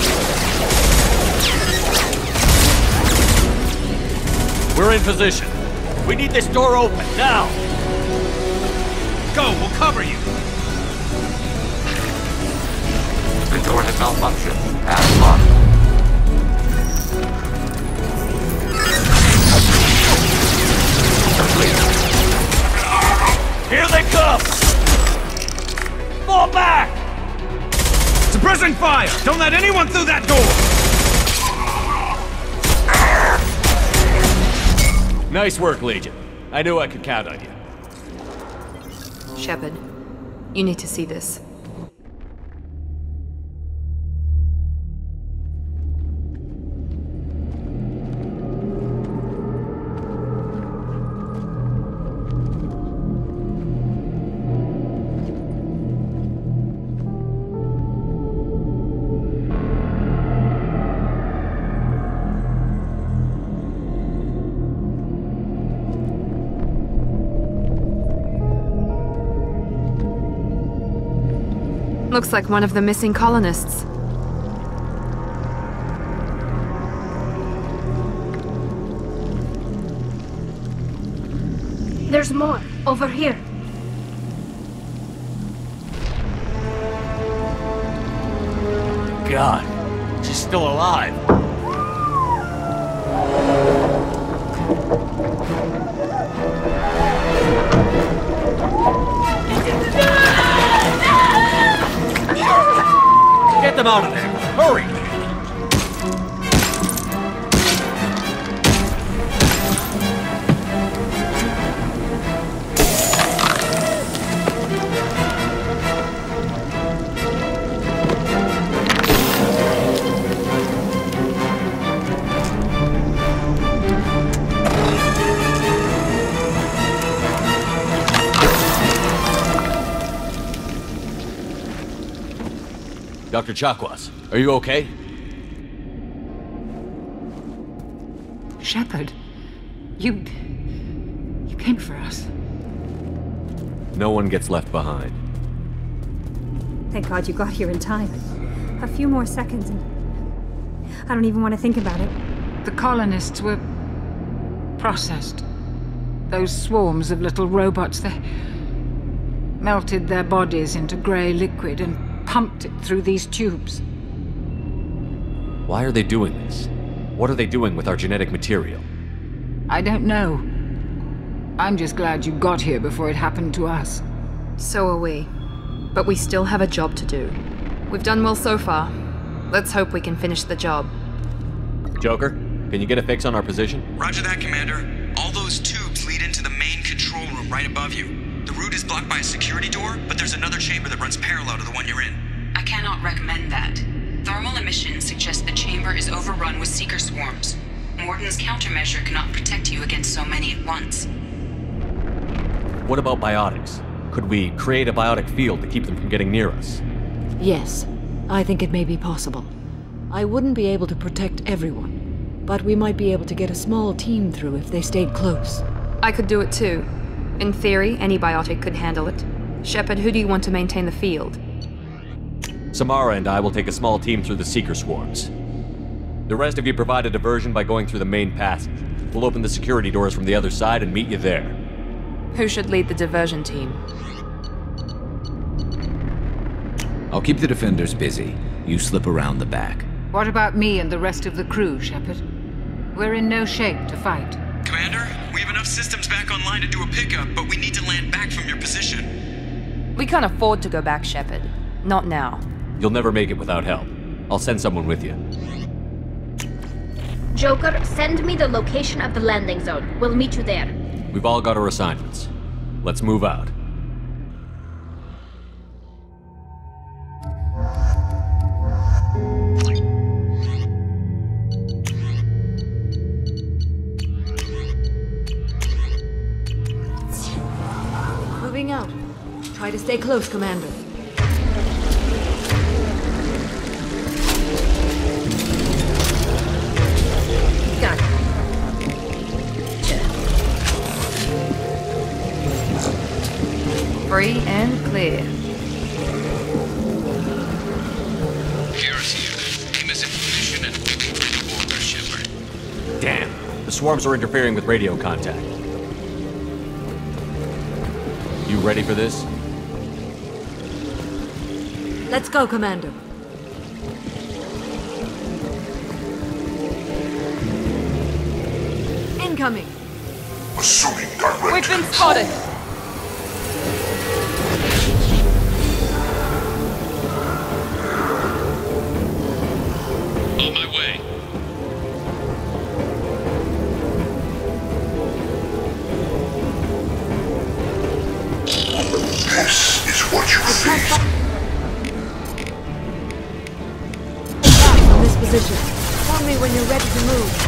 We're in position. We need this door open, now! Go, we'll cover you! The door has malfunctioned. Pass locked. Complete. Here they come! Fall back! Suppressing fire! Don't let anyone through that door! Nice work, Legion. I knew I could count on you. Shepard, you need to see this. Looks like one of the missing colonists. There's more. Over here. God, she's still alive. Get them out of there! Hurry! Doctor Chakwas, are you okay? Shepard, you... you came for us. No one gets left behind. Thank God you got here in time. A few more seconds and... I don't even want to think about it. The colonists were... processed. Those swarms of little robots, they... melted their bodies into grey liquid and pumped it through these tubes. Why are they doing this? What are they doing with our genetic material? I don't know. I'm just glad you got here before it happened to us. So are we. But we still have a job to do. We've done well so far. Let's hope we can finish the job. Joker, can you get a fix on our position? Roger that, Commander. All those tubes lead into the main control room right above you. The route is blocked by a security door, but there's another chamber that runs parallel to the one you're in. I cannot recommend that. Thermal emissions suggest the chamber is overrun with seeker swarms. Morden's countermeasure cannot protect you against so many at once. What about biotics? Could we create a biotic field to keep them from getting near us? Yes, I think it may be possible. I wouldn't be able to protect everyone, but we might be able to get a small team through if they stayed close. I could do it too. In theory, any biotic could handle it. Shepard, who do you want to maintain the field? Samara and I will take a small team through the Seeker swarms. The rest of you provide a diversion by going through the main passage. We'll open the security doors from the other side and meet you there. Who should lead the diversion team? I'll keep the defenders busy. You slip around the back. What about me and the rest of the crew, Shepard? We're in no shape to fight. Commander, we have enough systems back online to do a pickup, but we need to land back from your position. We can't afford to go back, Shepard. Not now. You'll never make it without help. I'll send someone with you. Joker, send me the location of the landing zone. We'll meet you there. We've all got our assignments. Let's move out. Moving out. Try to stay close, Commander. Got it. Free and clear. Garrus here. Aim is in position and waiting for the order, Shepard. Damn. The swarms are interfering with radio contact. You ready for this? Let's go, Commander. Incoming. Assuming direct. We've been spotted. On my way. This is what you face. On this position. Tell me when you're ready to move.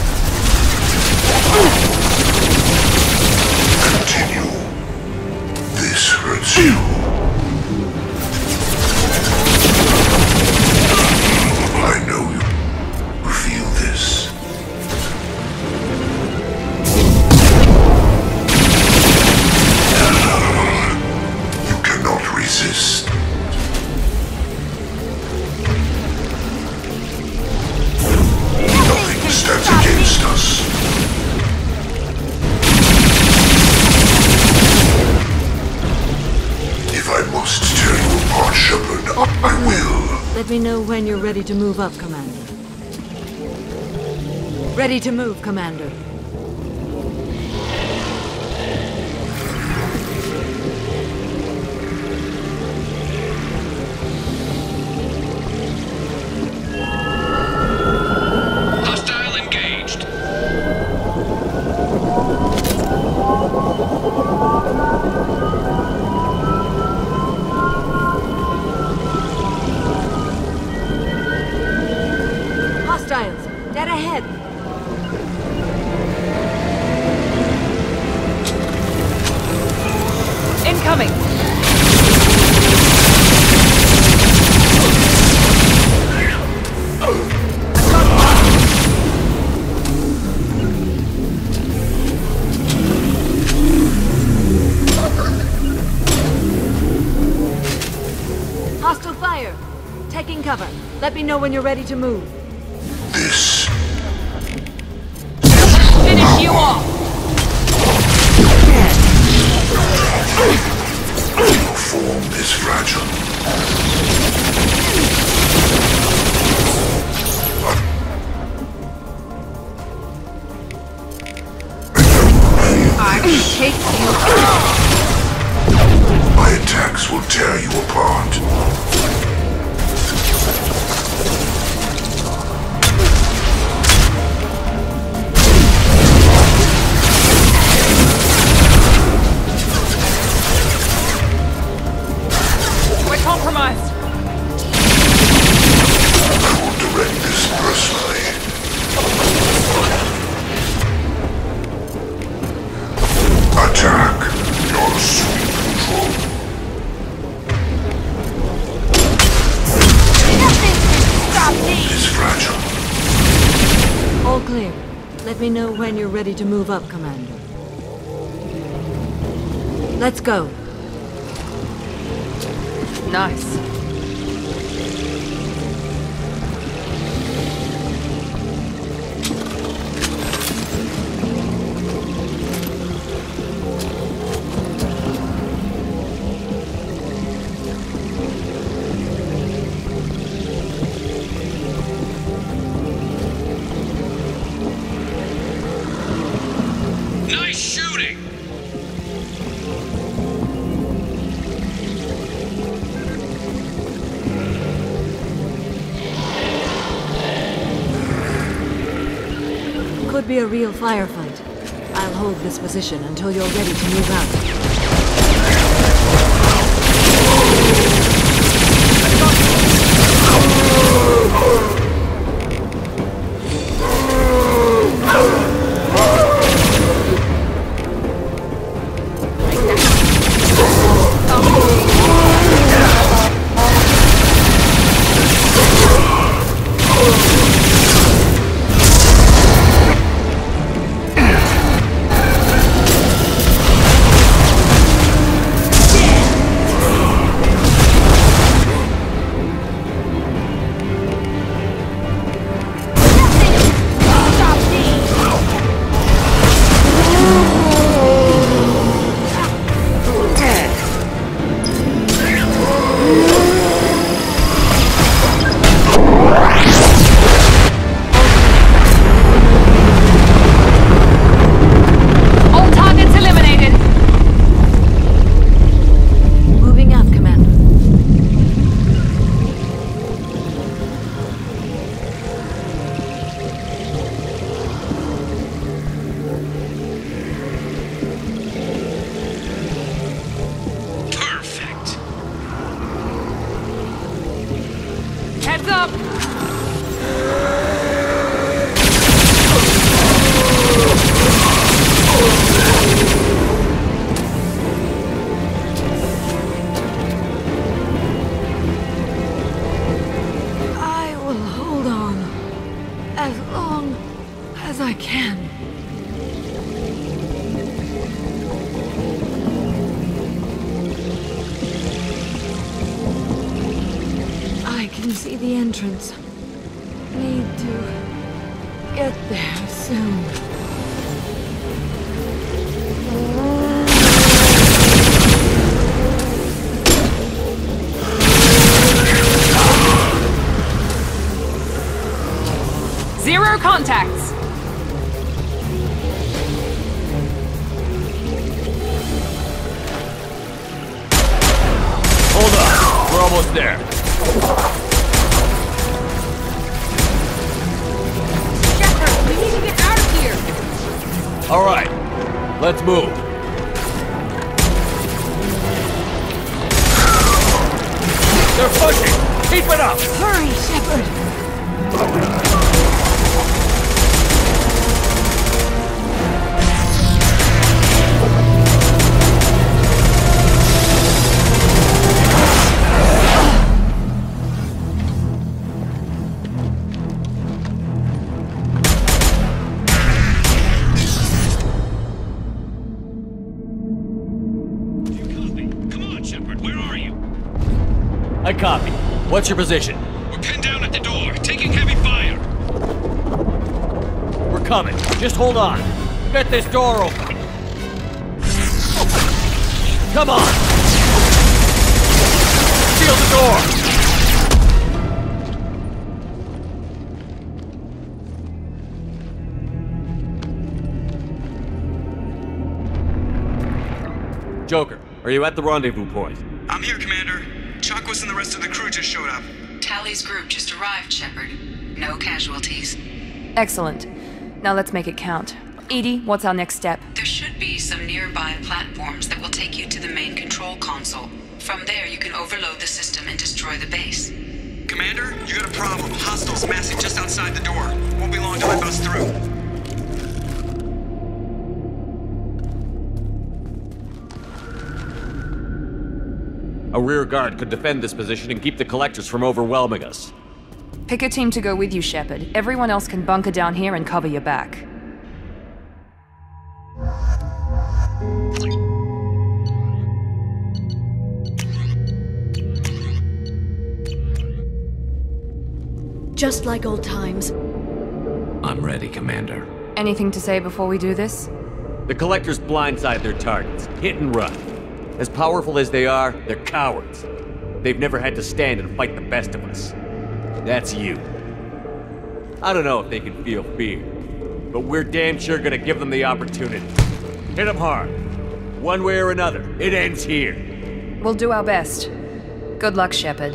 Continue. This hurts you. I know you feel this. You cannot resist. Nothing stands against us. If I must tear you apart, Shepard, I will. Let me know when you're ready to move up, Commander. Ready to move, Commander. Hostile engaged. Hostiles, dead ahead. Hostile fire! Taking cover. Let me know when you're ready to move. This... Finish you off! Your form is fragile. I will take you. My attacks will tear you apart. We're compromised. I will direct this personally. Attack. Your sweet control. Nothing can stop me. It is fragile. All clear. Let me know when you're ready to move up, Commander. Let's go. Nice. Nice shooting! Could be a real firefight. I'll hold this position until you're ready to move out. Entrance. Need to get there soon. Zero contacts. Hold on, we're almost there. All right, let's move. They're pushing! Keep it up! Hurry, Shepard! I copy. What's your position? We're pinned down at the door, taking heavy fire. We're coming. Just hold on. Get this door open. Come on! Seal the door! Joker, are you at the rendezvous point? I'm here, Commander. Chakwas and the rest of the crew just showed up. Tali's group just arrived, Shepard. No casualties. Excellent. Now let's make it count. Edie, what's our next step? There should be some nearby platforms that will take you to the main control console. From there, you can overload the system and destroy the base. Commander, you got a problem. Hostiles massing just outside the door. Won't be long till I bust through. A rear guard could defend this position and keep the collectors from overwhelming us. Pick a team to go with you, Shepard. Everyone else can bunker down here and cover your back. Just like old times. I'm ready, Commander. Anything to say before we do this? The collectors blindside their targets, hit and run. As powerful as they are, they're cowards. They've never had to stand and fight the best of us. That's you. I don't know if they can feel fear, but we're damn sure gonna give them the opportunity. Hit them hard. One way or another, it ends here. We'll do our best. Good luck, Shepard.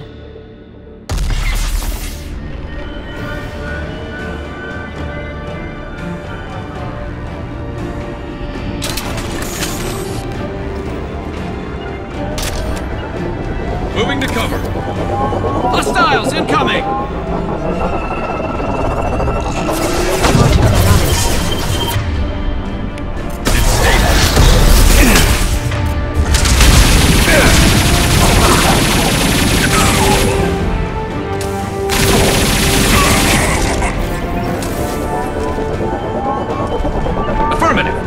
Moving to cover. Hostiles incoming! Affirmative.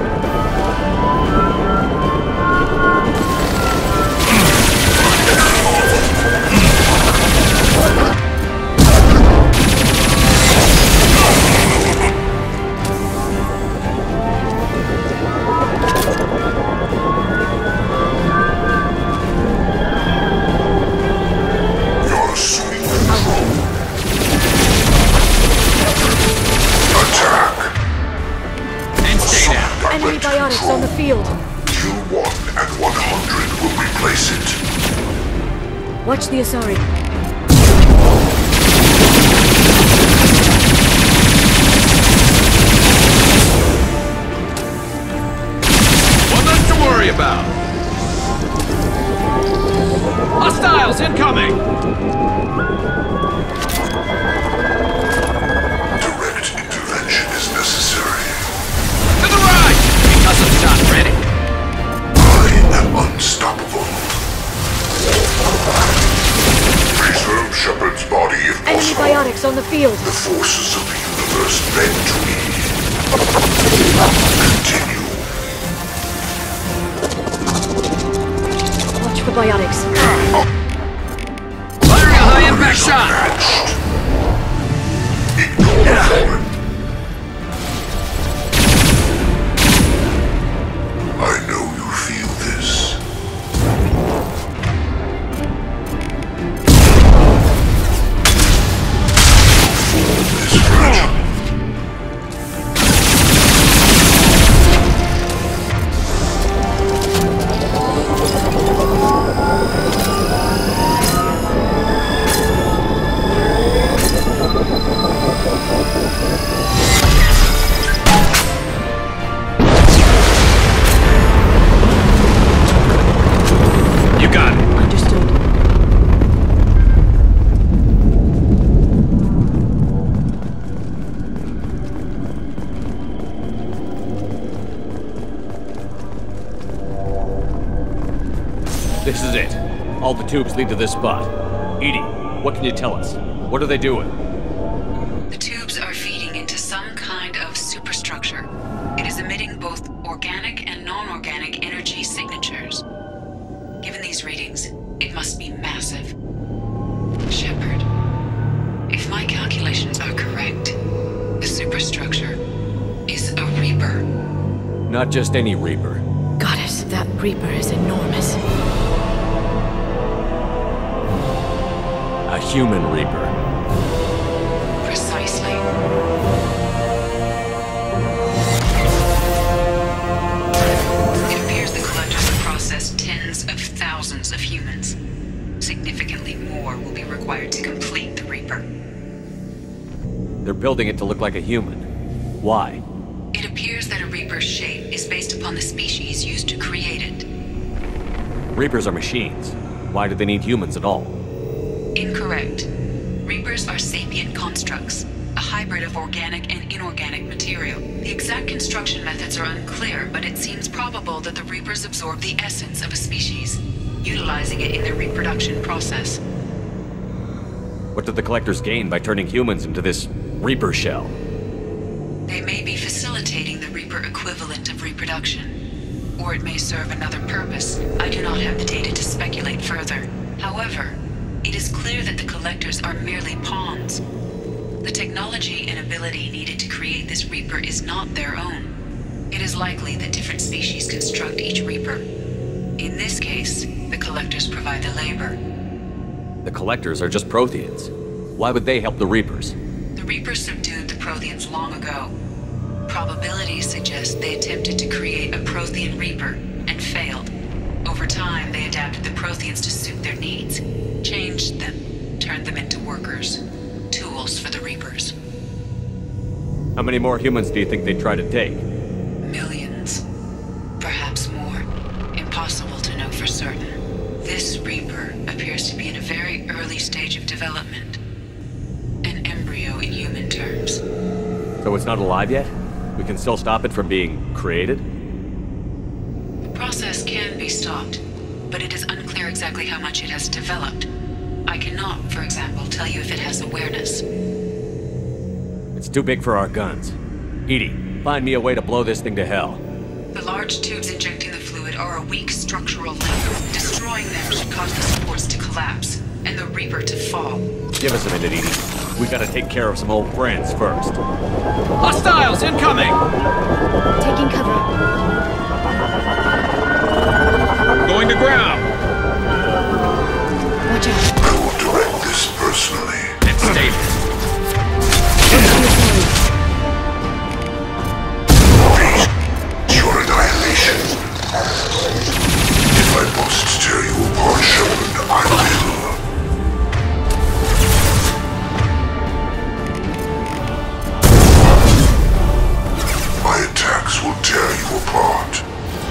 On the field. Q one and one hundred will replace it. Watch the Asari. One less to worry about. Hostiles incoming! Direct intervention is necessary. To the right! Customs not ready. I am unstoppable. Preserve Shepard's body if Enemy possible. biotics on the field. The forces of the universe bend to me. Continue. Watch for biotics. Firing a high impact shot! Ignore the foreign. I know you feel this. Form is fragile. You got it. Understood. This is it. All the tubes lead to this spot. Edie, what can you tell us? What are they doing? The tubes are feeding into some kind of superstructure. It is emitting both organic and non-organic energy signatures. Given these readings, it must be massive. Not just any Reaper. Goddess, that Reaper is enormous. A human Reaper. Precisely. It appears the Collectors have processed tens of thousands of humans. Significantly more will be required to complete the Reaper. They're building it to look like a human. Why? It appears that a Reaper's shape is based upon the species used to create it. Reapers are machines. Why do they need humans at all? Incorrect. Reapers are sapient constructs, a hybrid of organic and inorganic material. The exact construction methods are unclear, but it seems probable that the Reapers absorb the essence of a species, utilizing it in their reproduction process. What did the Collectors gain by turning humans into this Reaper shell? They may be facilitating the Reaper equivalent of reproduction. Or it may serve another purpose. I do not have the data to speculate further. However, it is clear that the Collectors are merely pawns. The technology and ability needed to create this Reaper is not their own. It is likely that different species construct each Reaper. In this case, the Collectors provide the labor. The Collectors are just Protheans. Why would they help the Reapers? The Reapers subdued the Protheans long ago. Probabilities suggest they attempted to create a Prothean Reaper and failed. Over time, they adapted the Protheans to suit their needs, changed them, turned them into workers, tools for the Reapers. How many more humans do you think they'd try to take? Millions. Perhaps more. Impossible to know for certain. This Reaper appears to be in a very early stage of development. An embryo in human terms. So it's not alive yet? We can still stop it from being created? The process can be stopped, but it is unclear exactly how much it has developed. I cannot, for example, tell you if it has awareness. It's too big for our guns. Edie, find me a way to blow this thing to hell. The large tubes injecting the fluid are a weak structural link. Destroying them should cause the supports to collapse, and the Reaper to fall. Give us a minute, Edie. We gotta take care of some old friends first. Hostiles incoming! Taking cover. Going to ground! Watch out. I will direct this personally. It's stable. Your annihilation. If I must tear you apart, Shepard, I will. My attacks will tear you apart.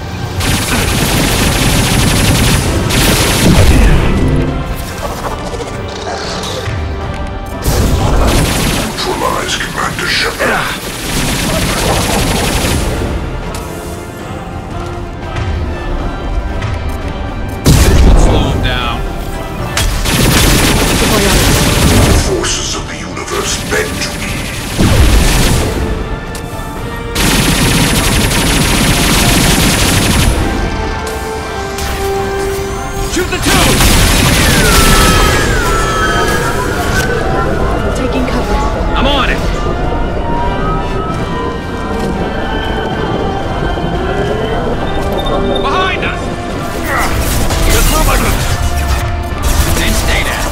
Neutralize Commander Shepard. Slow him down. The forces of the universe bend to me. Shoot the tube! Taking cover. I'm on it! Behind us! Just move like this! Then stay down.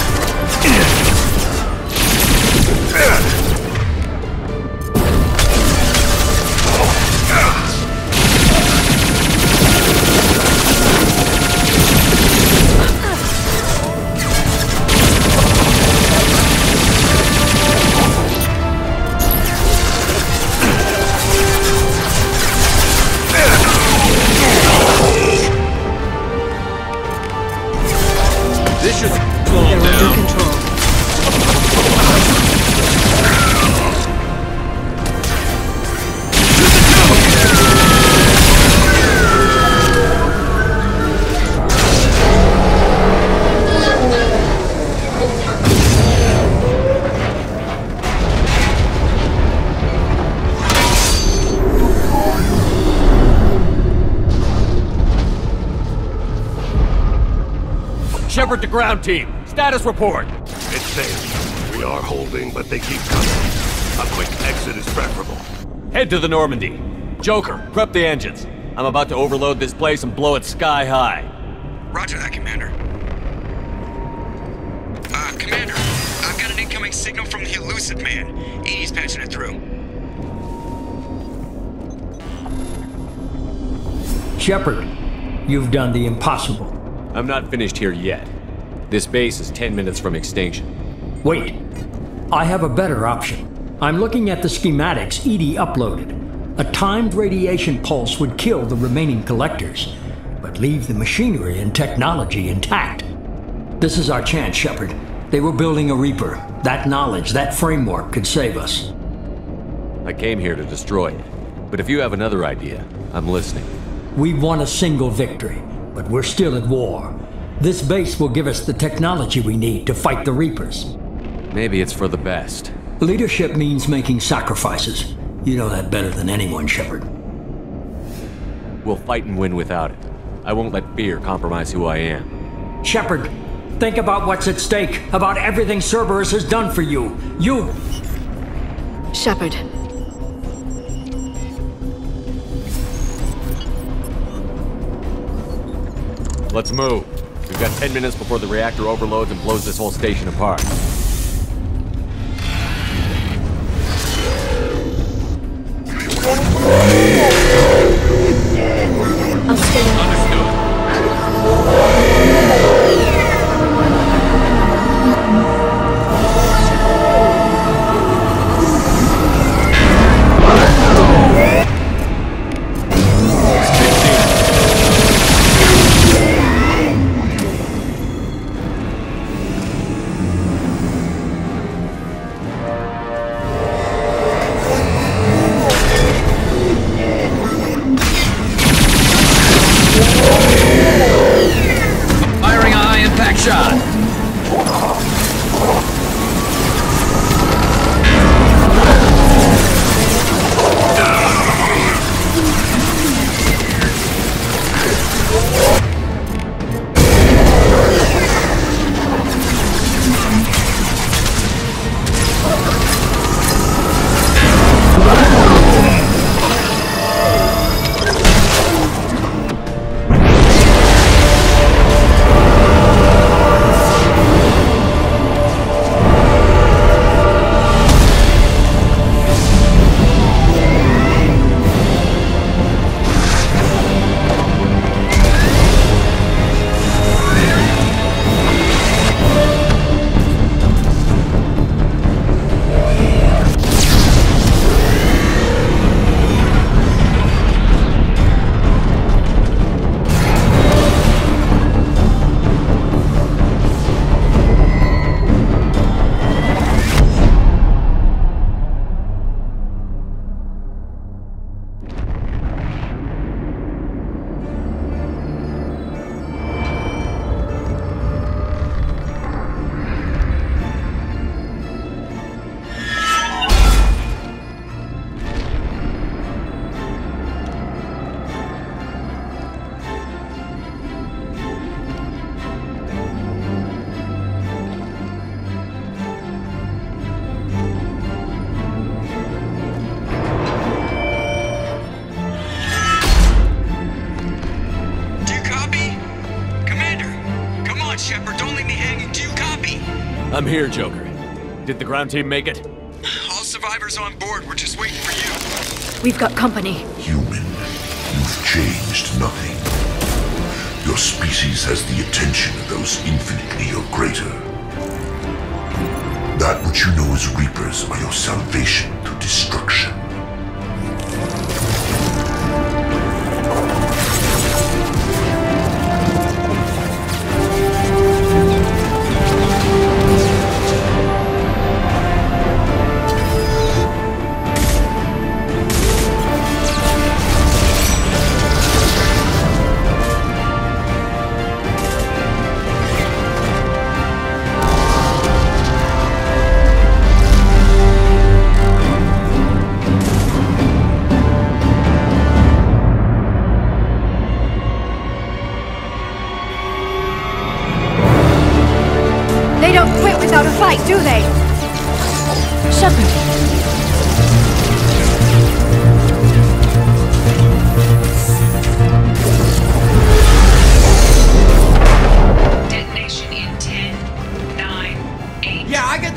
This should slow him down. Under control. Shepard to ground team. Status report. It's safe. We are holding, but they keep coming. A quick exit is preferable. Head to the Normandy. Joker, prep the engines. I'm about to overload this place and blow it sky high. Roger that, Commander. Uh, Commander, I've got an incoming signal from the elusive man. Edie's patching it through. Shepard, you've done the impossible. I'm not finished here yet. This base is ten minutes from extinction. Wait. I have a better option. I'm looking at the schematics Edie uploaded. A timed radiation pulse would kill the remaining collectors, but leave the machinery and technology intact. This is our chance, Shepard. They were building a Reaper. That knowledge, that framework could save us. I came here to destroy it. But if you have another idea, I'm listening. We've won a single victory, but we're still at war. This base will give us the technology we need to fight the Reapers. Maybe it's for the best. Leadership means making sacrifices. You know that better than anyone, Shepard. We'll fight and win without it. I won't let fear compromise who I am. Shepard, think about what's at stake, about everything Cerberus has done for you. You... Shepard. Let's move. We've got ten minutes before the reactor overloads and blows this whole station apart. I'll stay on. I'm here, Joker. Did the ground team make it? All survivors on board. We're just waiting for you. We've got company. Human, you've changed nothing. Your species has the attention of those infinitely or greater. That which you know as Reapers are your salvation to destruction. Do they? Shepard.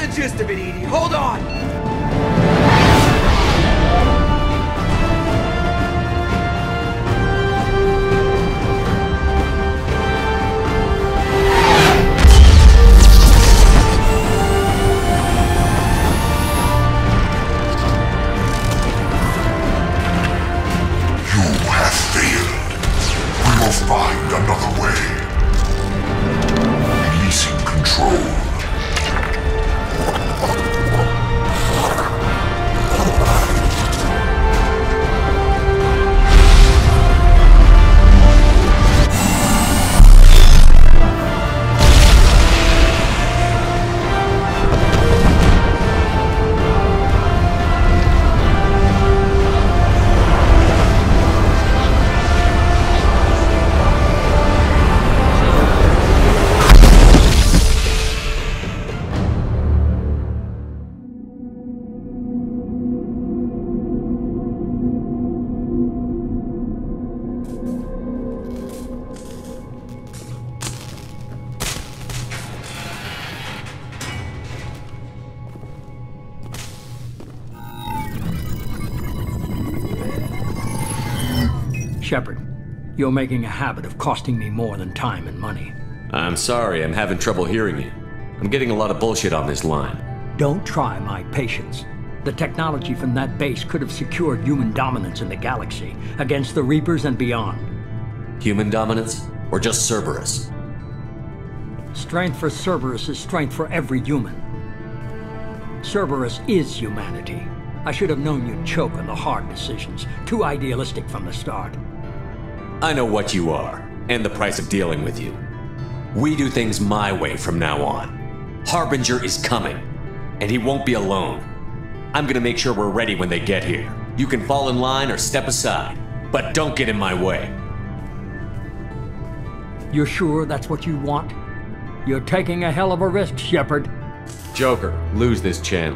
the gist of it, Edie. Hold on! Find another way. Releasing control. Shepard, you're making a habit of costing me more than time and money. I'm sorry, I'm having trouble hearing you. I'm getting a lot of bullshit on this line. Don't try my patience. The technology from that base could have secured human dominance in the galaxy against the Reapers and beyond. Human dominance? Or just Cerberus? Strength for Cerberus is strength for every human. Cerberus is humanity. I should have known you'd choke on the hard decisions. Too idealistic from the start. I know what you are, and the price of dealing with you. We do things my way from now on. Harbinger is coming, and he won't be alone. I'm gonna make sure we're ready when they get here. You can fall in line or step aside, but don't get in my way. You're sure that's what you want? You're taking a hell of a risk, Shepard. Joker, lose this channel.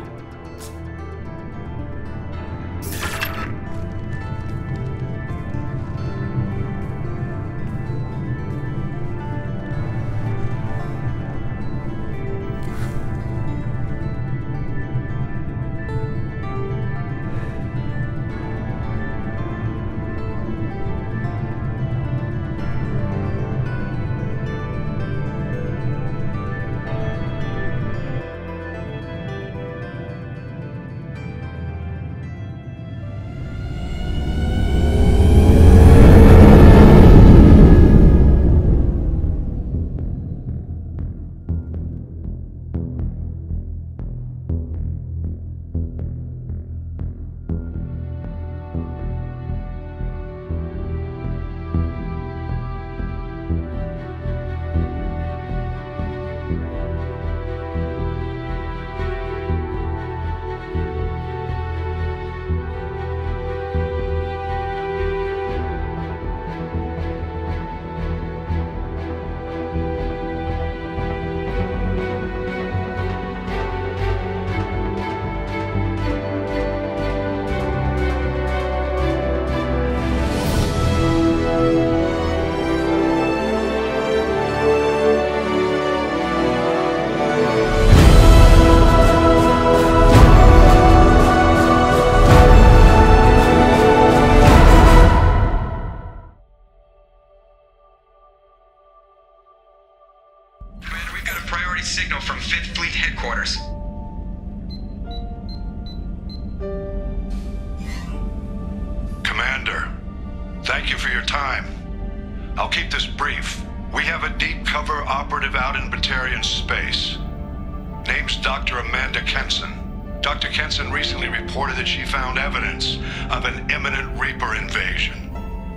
Signal from Fifth Fleet headquarters. Commander, thank you for your time. I'll keep this brief. We have a deep cover operative out in Batarian space. Name's Doctor Amanda Kenson. Doctor Kenson recently reported that she found evidence of an imminent Reaper invasion.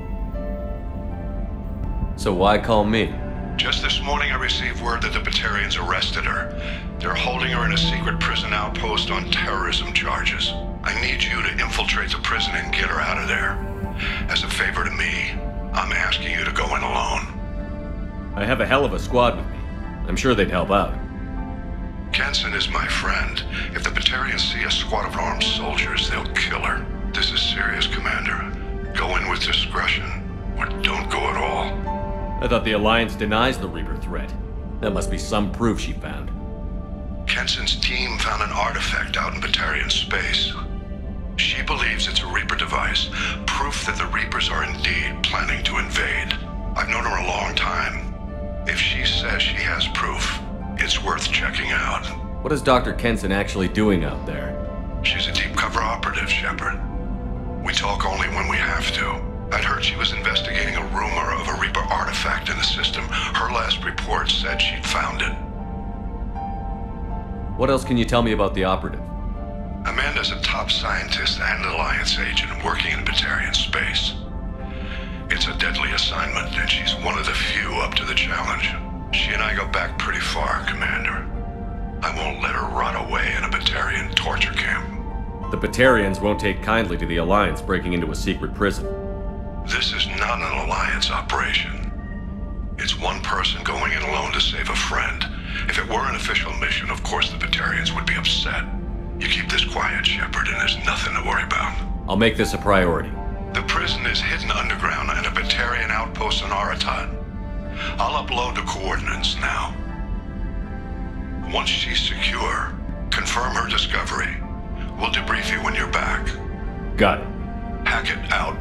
So why call me? Just this morning I received word that the Batarians arrested her. They're holding her in a secret prison outpost on terrorism charges. I need you to infiltrate the prison and get her out of there. As a favor to me, I'm asking you to go in alone. I have a hell of a squad with me. I'm sure they'd help out. Kenson is my friend. If the Batarians see a squad of armed soldiers, they'll kill her. This is serious, Commander. Go in with discretion, or don't go at all. I thought the Alliance denies the Reaper threat. That must be some proof she found. Kenson's team found an artifact out in Batarian space. She believes it's a Reaper device, proof that the Reapers are indeed planning to invade. I've known her a long time. If she says she has proof, it's worth checking out. What is Doctor Kenson actually doing out there? She's a deep cover operative, Shepard. We talk only when we have to. I'd heard she was investigating a rumor of a Reaper artifact in the system. Her last report said she'd found it. What else can you tell me about the operative? Amanda's a top scientist and Alliance agent working in Batarian space. It's a deadly assignment, and she's one of the few up to the challenge. She and I go back pretty far, Commander. I won't let her rot away in a Batarian torture camp. The Batarians won't take kindly to the Alliance breaking into a secret prison. This is not an Alliance operation. It's one person going in alone to save a friend. If it were an official mission, of course the Batarians would be upset. You keep this quiet, Shepard, and there's nothing to worry about. I'll make this a priority. The prison is hidden underground in a Batarian outpost on Aratoht. I'll upload the coordinates now. Once she's secure, confirm her discovery. We'll debrief you when you're back. Got it. Hackett out.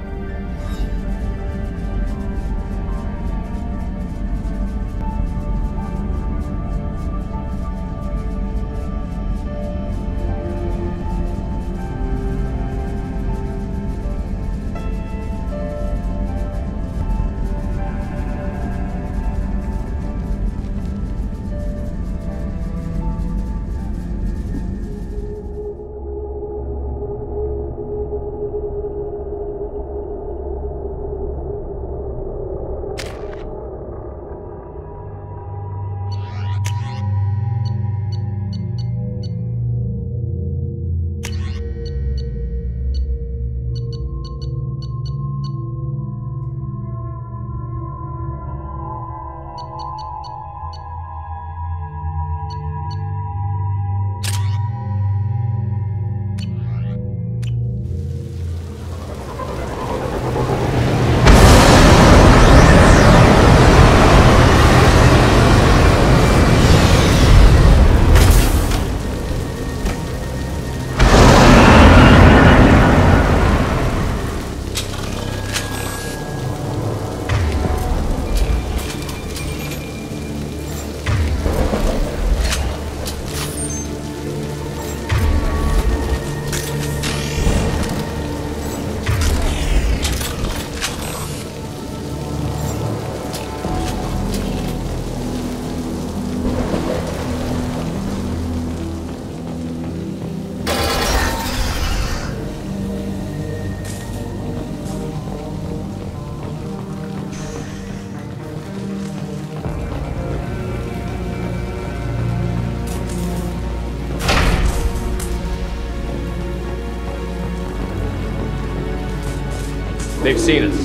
They've seen us.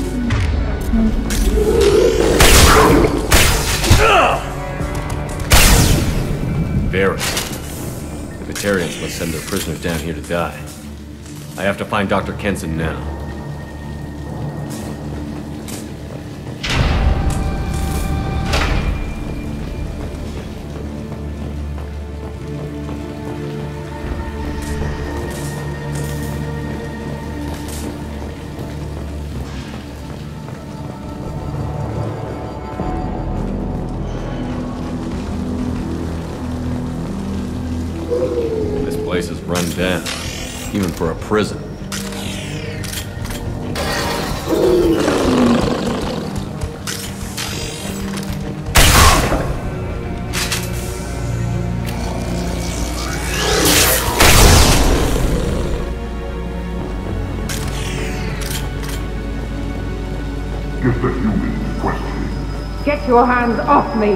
Very. The Batarians must send their prisoners down here to die. I have to find Doctor Kenson now. This place is run down, even for a prison. Get the human questioning. Get your hands off me!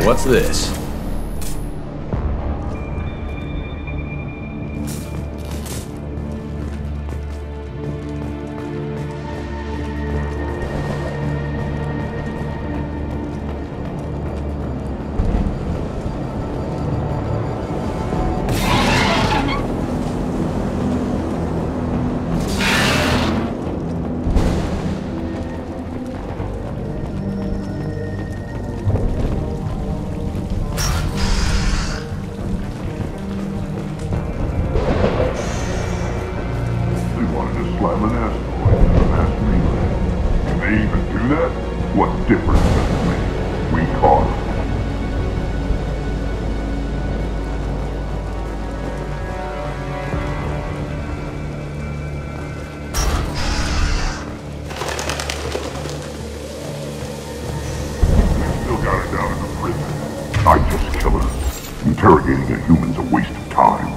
what's this? Interrogating a human's a waste of time.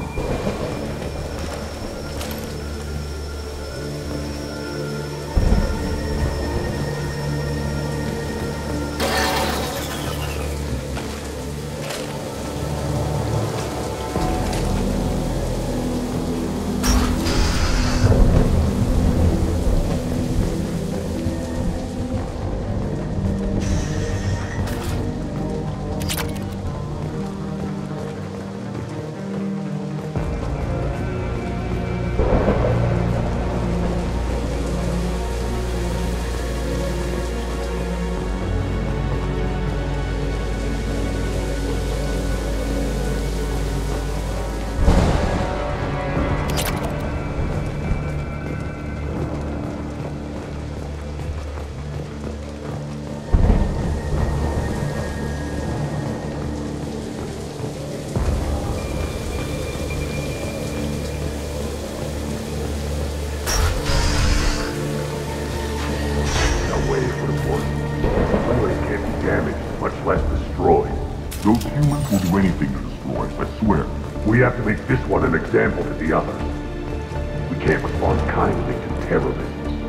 Those humans will do anything to destroy us, I swear. We have to make this one an example to the others. We can't respond kindly to terrorists.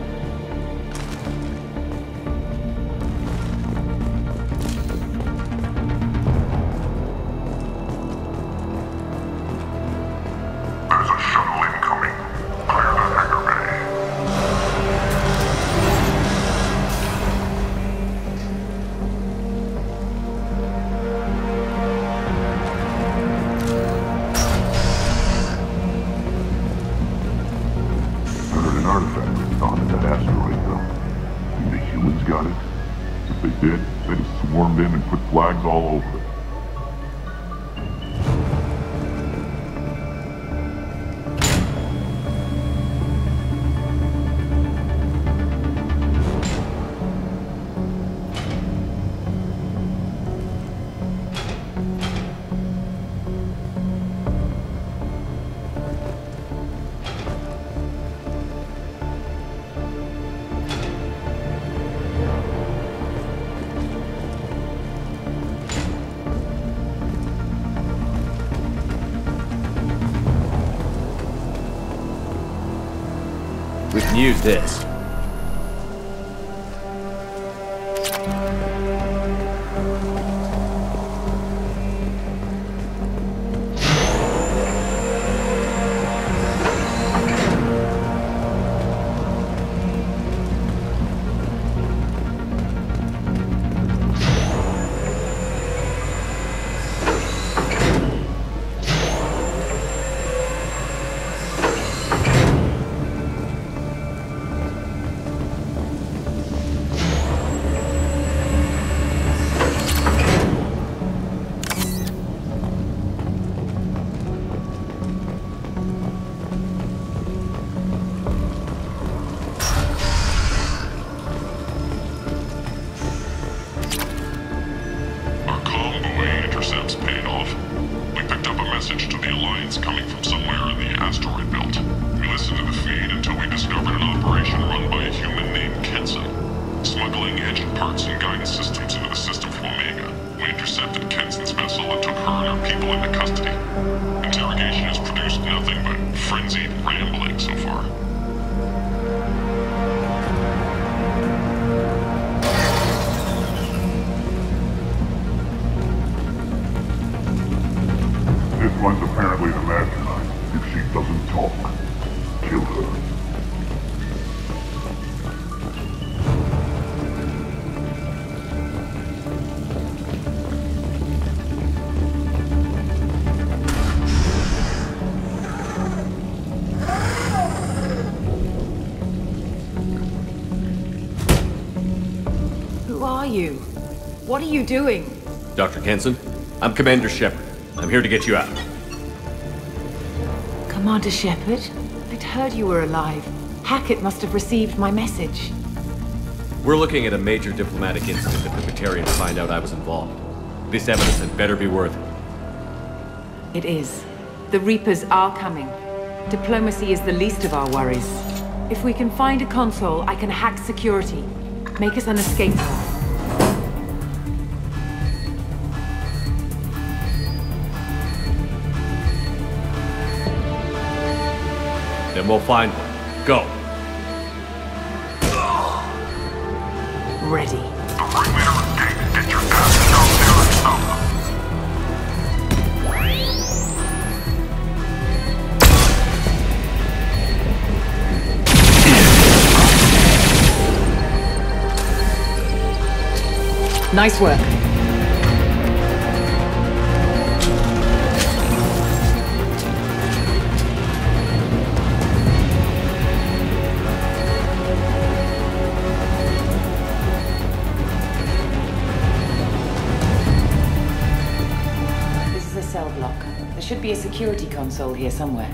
There's a shuttle incoming. Clear the hangar bay. Artifact was on that asteroid, though. And the humans got it. If they did, they'd have swarmed in and put flags all over it. We can use this. you? What are you doing? Doctor Kenson, I'm Commander Shepard. I'm here to get you out. Commander Shepard? I'd heard you were alive. Hackett must have received my message. We're looking at a major diplomatic incident if the Batarians find out I was involved. This evidence had better be worth it. It is. The Reapers are coming. Diplomacy is the least of our worries. If we can find a console, I can hack security. Make us an escape pod. Then we'll find one. Go. Ready. Nice work. This is a cell block. There should be a security console here somewhere.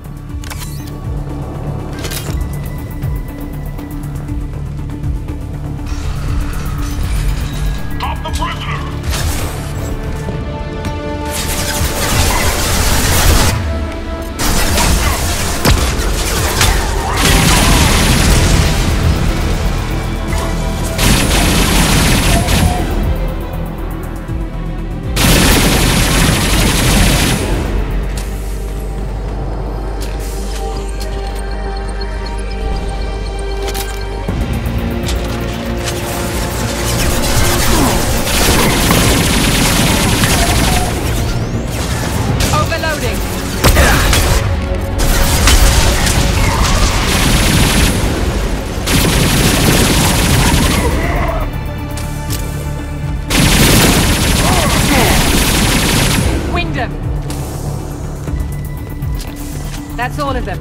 That's all of them.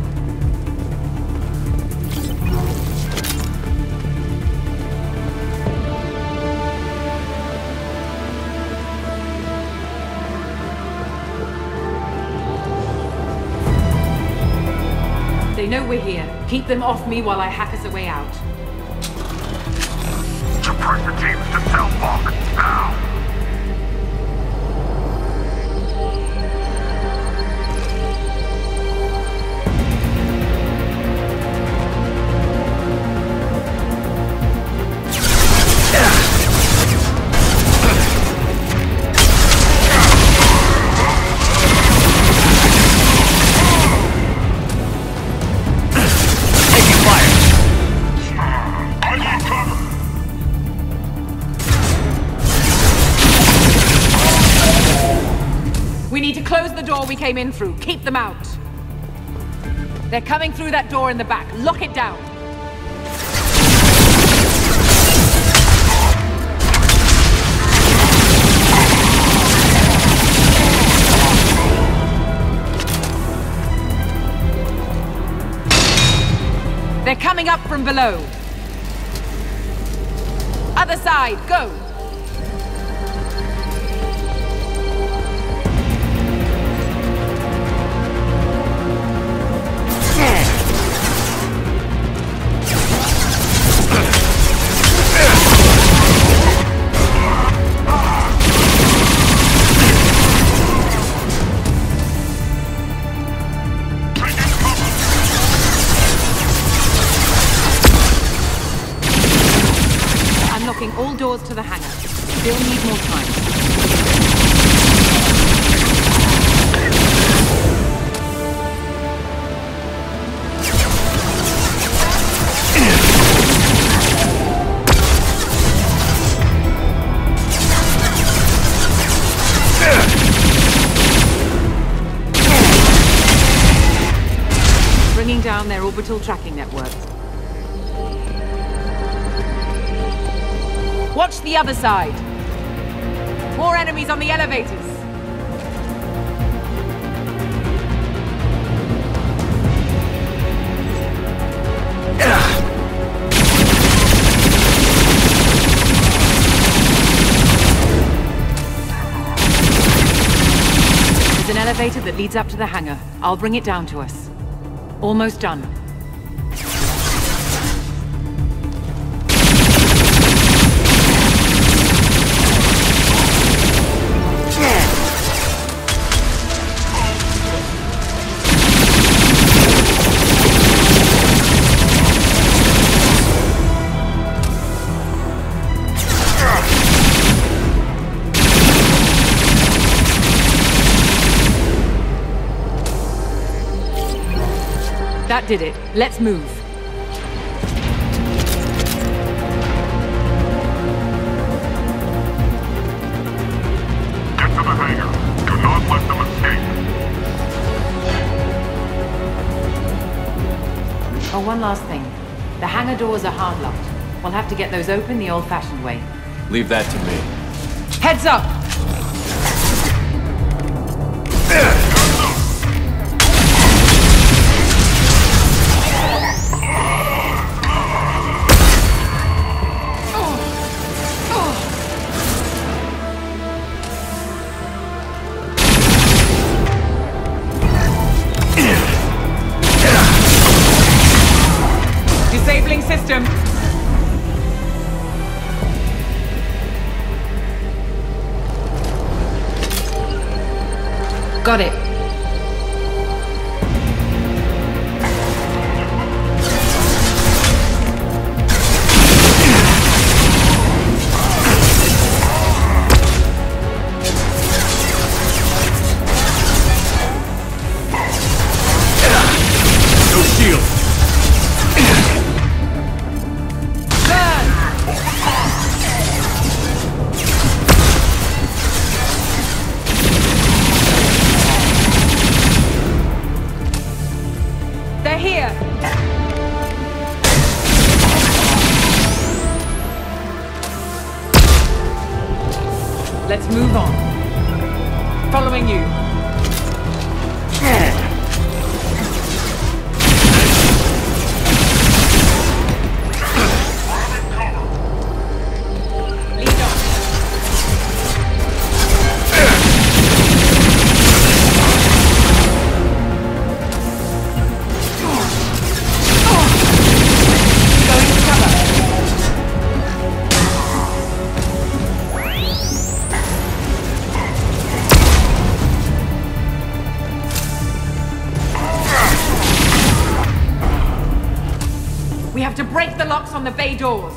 They know we're here. Keep them off me while I hack us a way out. Suppress the teams to cell block, now! We came in through. Keep them out. They're coming through that door in the back. Lock it down. They're coming up from below. Other side, go. All doors to the hangar. Still need more time. Bringing down their orbital tracking network. Watch the other side. More enemies on the elevators. elevator that leads up to the hangar. I'll bring it down to us. Almost done. That did it. Let's move. Get to the hangar. Do not let them escape. Oh, one last thing. The hangar doors are hard locked. We'll have to get those open the old-fashioned way. Leave that to me. Heads up! Disabling system. Got it. No shield. They're here! Let's move on. Following you. We have to break the locks on the bay doors.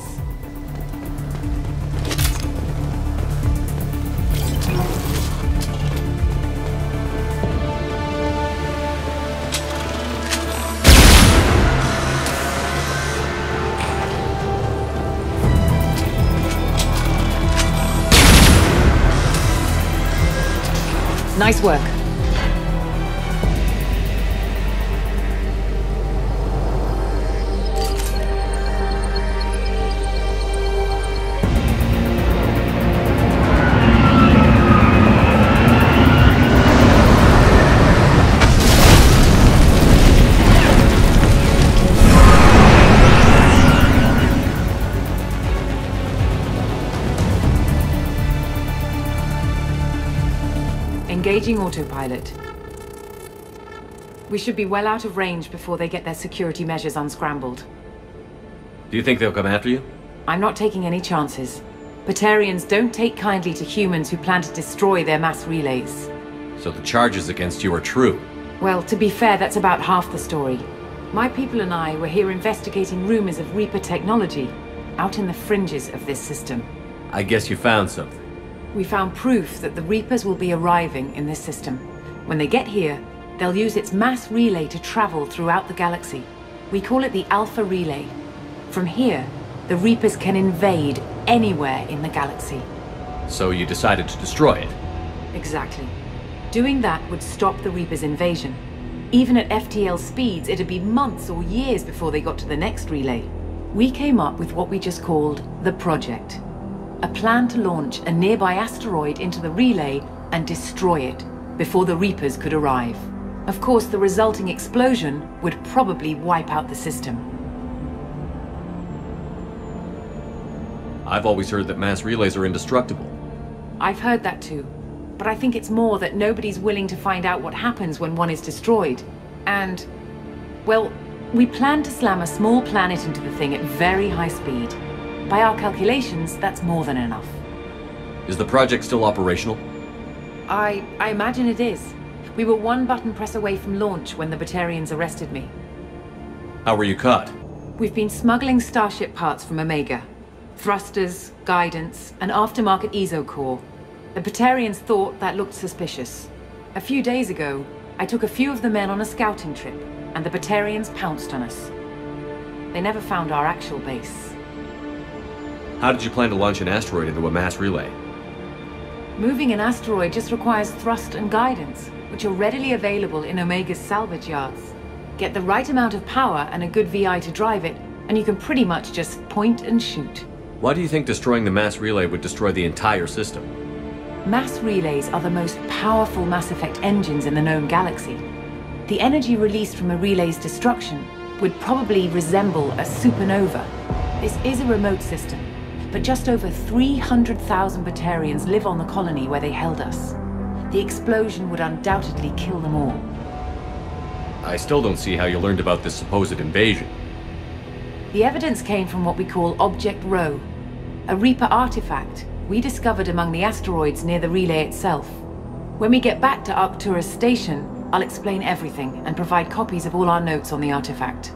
Nice work. Engaging autopilot. We should be well out of range before they get their security measures unscrambled. Do you think they'll come after you? I'm not taking any chances. Batarians don't take kindly to humans who plan to destroy their mass relays. So the charges against you are true? Well, to be fair, that's about half the story. My people and I were here investigating rumors of Reaper technology, out in the fringes of this system. I guess you found something. We found proof that the Reapers will be arriving in this system. When they get here, they'll use its mass relay to travel throughout the galaxy. We call it the Alpha Relay. From here, the Reapers can invade anywhere in the galaxy. So you decided to destroy it? Exactly. Doing that would stop the Reapers' invasion. Even at F T L speeds, it'd be months or years before they got to the next relay. We came up with what we just called the Project. A plan to launch a nearby asteroid into the relay and destroy it before the Reapers could arrive. Of course, the resulting explosion would probably wipe out the system. I've always heard that mass relays are indestructible. I've heard that too. but I think it's more that nobody's willing to find out what happens when one is destroyed. And, well, we plan to slam a small planet into the thing at very high speed. By our calculations, that's more than enough. Is the project still operational? I... I imagine it is. We were one button press away from launch when the Batarians arrested me. How were you caught? We've been smuggling Starship parts from Omega. Thrusters, guidance, and aftermarket E S O core. The Batarians thought that looked suspicious. A few days ago, I took a few of the men on a scouting trip, and the Batarians pounced on us. They never found our actual base. How did you plan to launch an asteroid into a mass relay? Moving an asteroid just requires thrust and guidance, which are readily available in Omega's salvage yards. Get the right amount of power and a good V I to drive it, and you can pretty much just point and shoot. Why do you think destroying the mass relay would destroy the entire system? Mass relays are the most powerful Mass Effect engines in the known galaxy. The energy released from a relay's destruction would probably resemble a supernova. This is a remote system, but just over three hundred thousand Batarians live on the colony where they held us. The explosion would undoubtedly kill them all. I still don't see how you learned about this supposed invasion. The evidence came from what we call Object Rho, a Reaper artifact we discovered among the asteroids near the relay itself. When we get back to Arcturus Station, I'll explain everything and provide copies of all our notes on the artifact.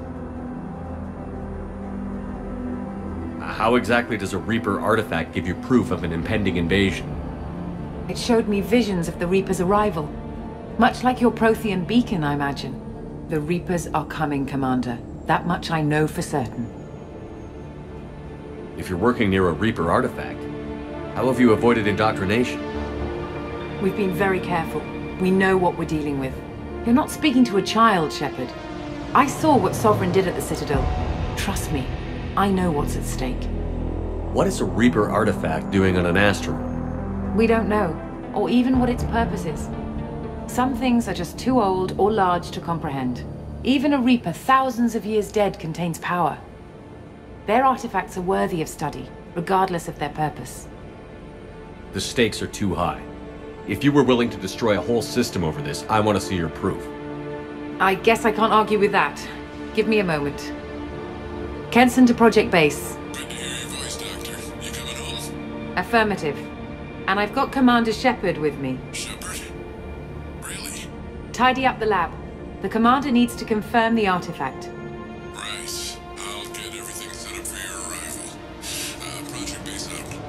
How exactly does a Reaper artifact give you proof of an impending invasion? It showed me visions of the Reaper's arrival. Much like your Prothean beacon, I imagine. The Reapers are coming, Commander. That much I know for certain. If you're working near a Reaper artifact, how have you avoided indoctrination? We've been very careful. We know what we're dealing with. You're not speaking to a child, Shepard. I saw what Sovereign did at the Citadel. Trust me, I know what's at stake. What is a Reaper artifact doing on an asteroid? We don't know, or even what its purpose is. Some things are just too old or large to comprehend. Even a Reaper thousands of years dead contains power. Their artifacts are worthy of study, regardless of their purpose. The stakes are too high. If you were willing to destroy a whole system over this, I want to see your proof. I guess I can't argue with that. Give me a moment. Kenson to Project Base. Good to hear your voice, Doctor. You coming home? Affirmative. And I've got Commander Shepard with me. Shepard? Really? Tidy up the lab. The Commander needs to confirm the artifact. Right. I'll get everything set up for your arrival. Uh, Project Base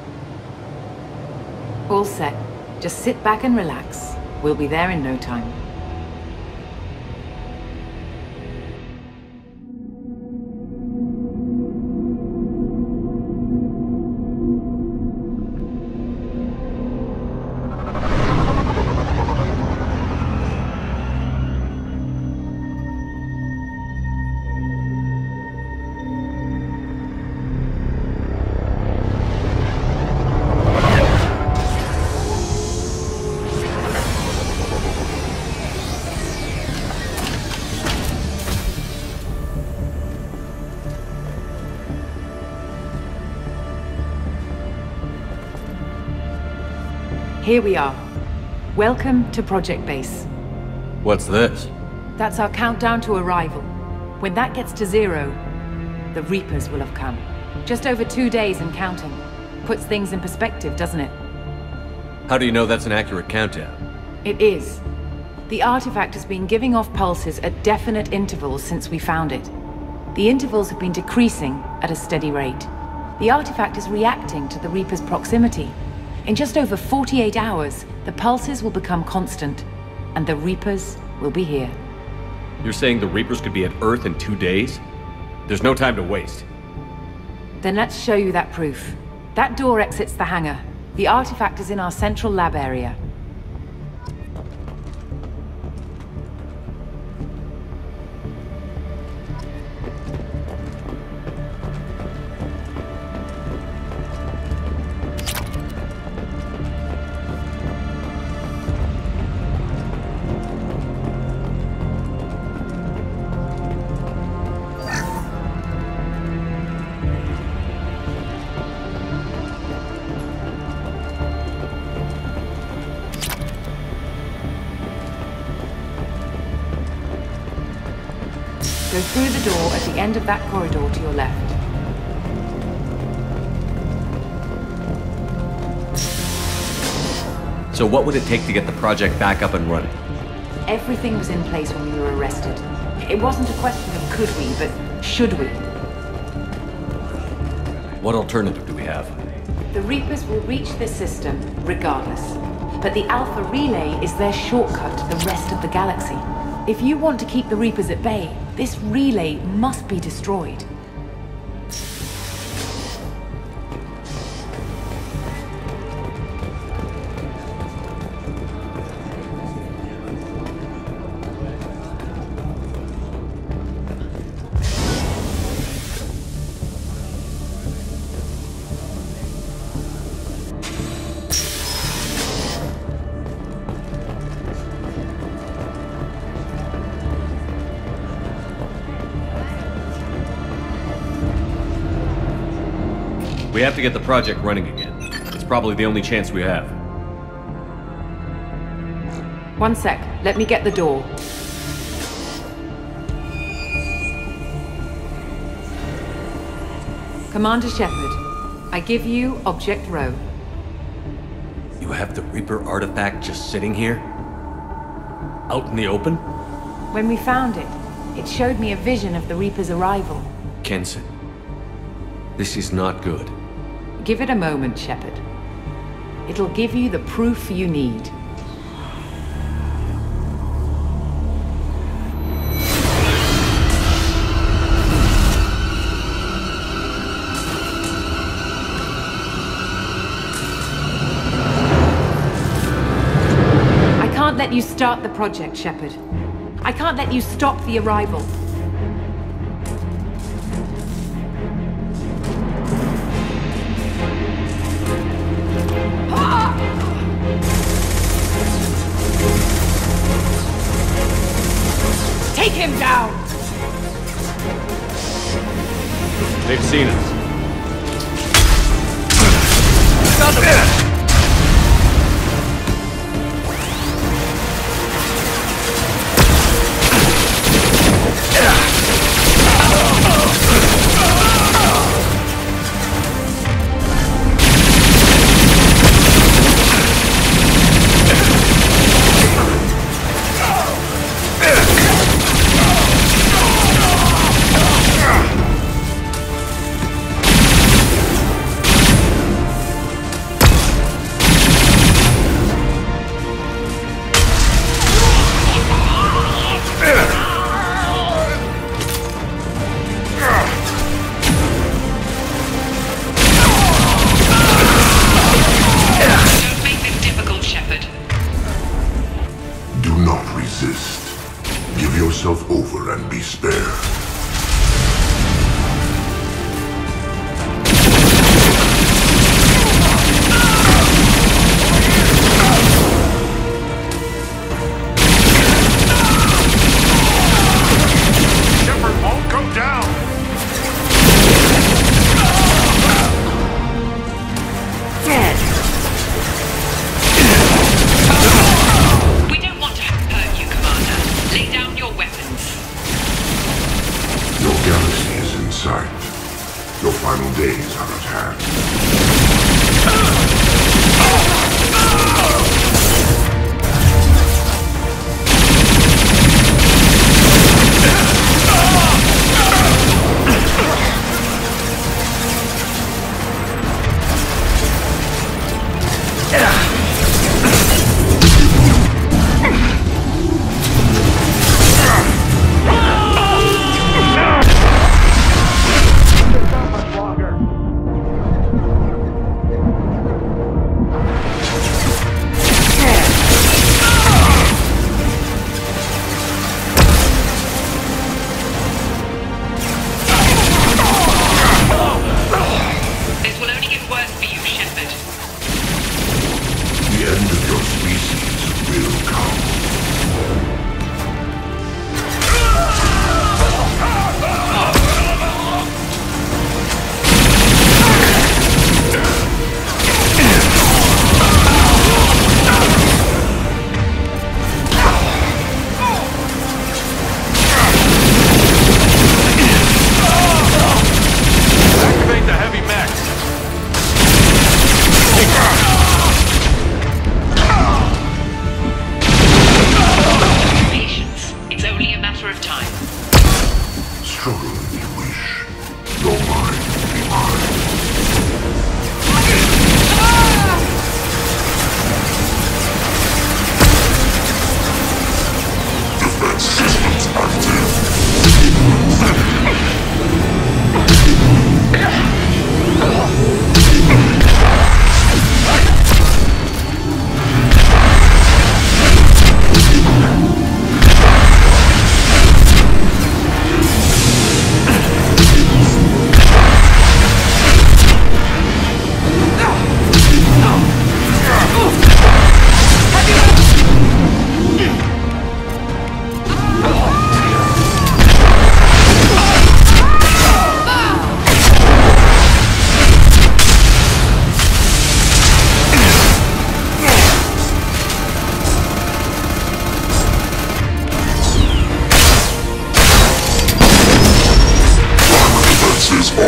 out. All set. Just sit back and relax. We'll be there in no time. Here we are. Welcome to Project Base. What's this? That's our countdown to arrival. When that gets to zero, the Reapers will have come. Just over two days and counting. Puts things in perspective, doesn't it? How do you know that's an accurate countdown? It is. The artifact has been giving off pulses at definite intervals since we found it. The intervals have been decreasing at a steady rate. The artifact is reacting to the Reaper's proximity. In just over forty-eight hours, the pulses will become constant, and the Reapers will be here. You're saying the Reapers could be at Earth in two days? There's no time to waste. Then let's show you that proof. That door exits the hangar. The artifact is in our central lab area. Go through the door at the end of that corridor to your left. So what would it take to get the project back up and running? Everything was in place when we were arrested. It wasn't a question of could we, but should we. What alternative do we have? The Reapers will reach this system regardless. But the Alpha Relay is their shortcut to the rest of the galaxy. If you want to keep the Reapers at bay, this relay must be destroyed. We have to get the project running again. It's probably the only chance we have. One sec. Let me get the door. Commander Shepard, I give you Object Rho. You have the Reaper artifact just sitting here? Out in the open? When we found it, it showed me a vision of the Reaper's arrival. Kenson, this is not good. Give it a moment, Shepard. It'll give you the proof you need. I can't let you start the project, Shepard. I can't let you stop the arrival. Take him down! They've seen us. Got them! Over and be spared. Shepard won't come down! Dead! We don't want to hurt you, Commander. Lay down your weapons. Your galaxy is in sight. Your final days are at hand.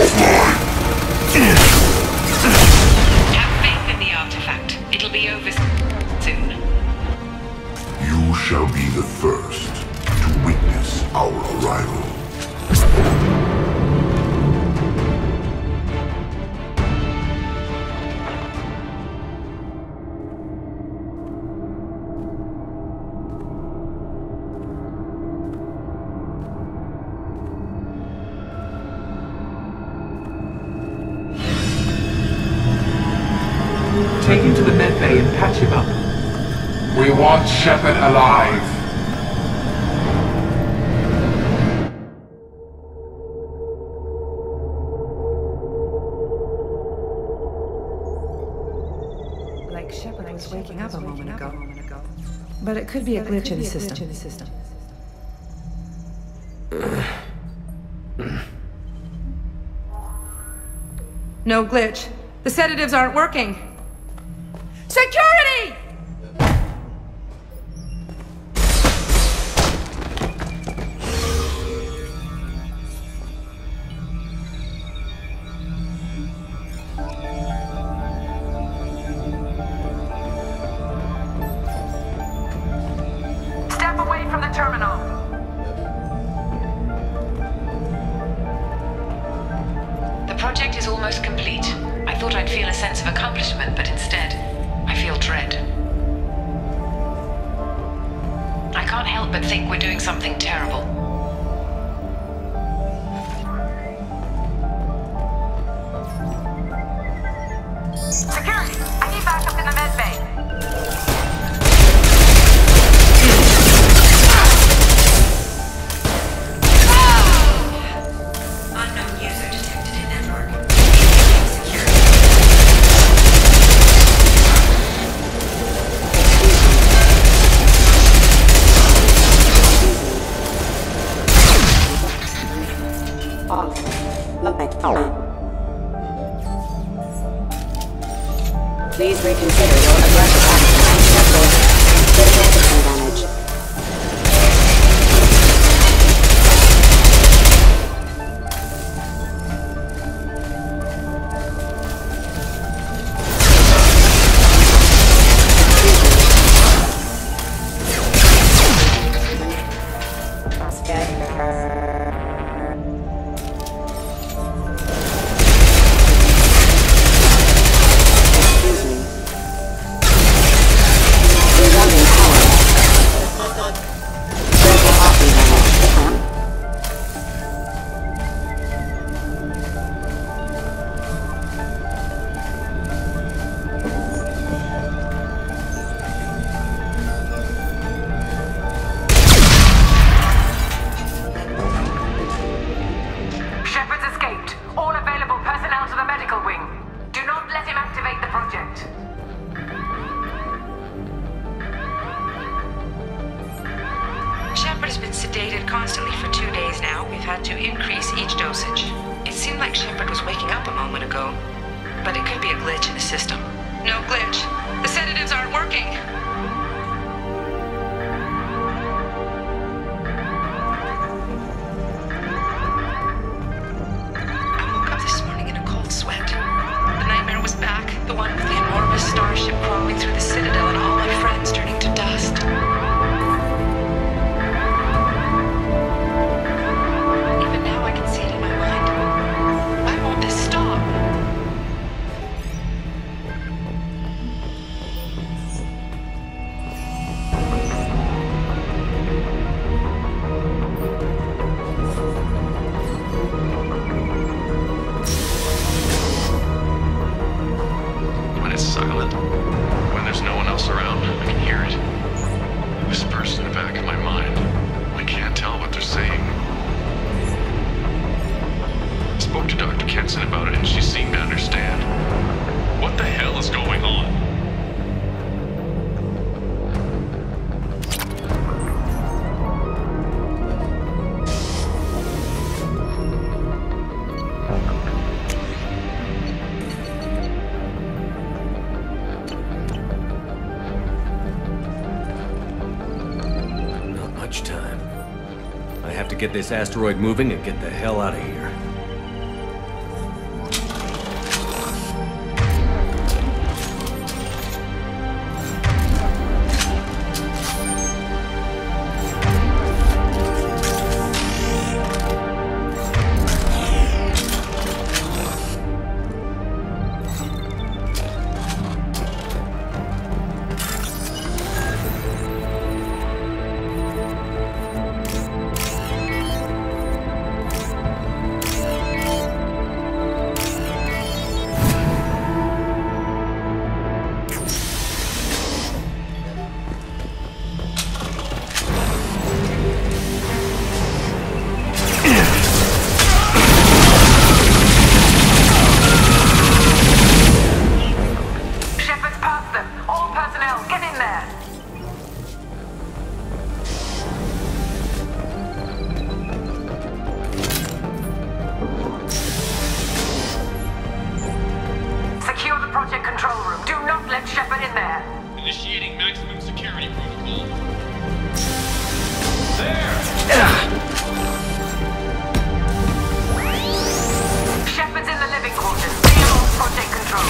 Have faith in the artifact. It'll be over soon. You shall be the first to witness our arrival. Take him to the med bay and patch him up. We want Shepard alive. Like Shepard was waking up a moment ago. But it could be a glitch in the system. No glitch. The sedatives aren't working. Security! Step away from the terminal. The project is almost complete. I thought I'd feel a sense of accomplishment, but instead, I feel dread. I can't help but think we're doing something terrible. Security! I need backup in the med bay! Unknown user detected in network. Please reconsider your aggressive action. Significant damage. Sedated constantly for two days now. We've had to increase each dosage. It seemed like Shepard was waking up a moment ago, but it could be a glitch in the system. No glitch. The sedatives aren't working. I woke up this morning in a cold sweat. The nightmare was back, the one with the enormous starship crawling through the Citadel and all my friends turning to dust. Get this asteroid moving and get the hell out of here. project control room. Do not let Shepard in there. Initiating maximum security protocol. Shepard's in the living quarters. Be on project control.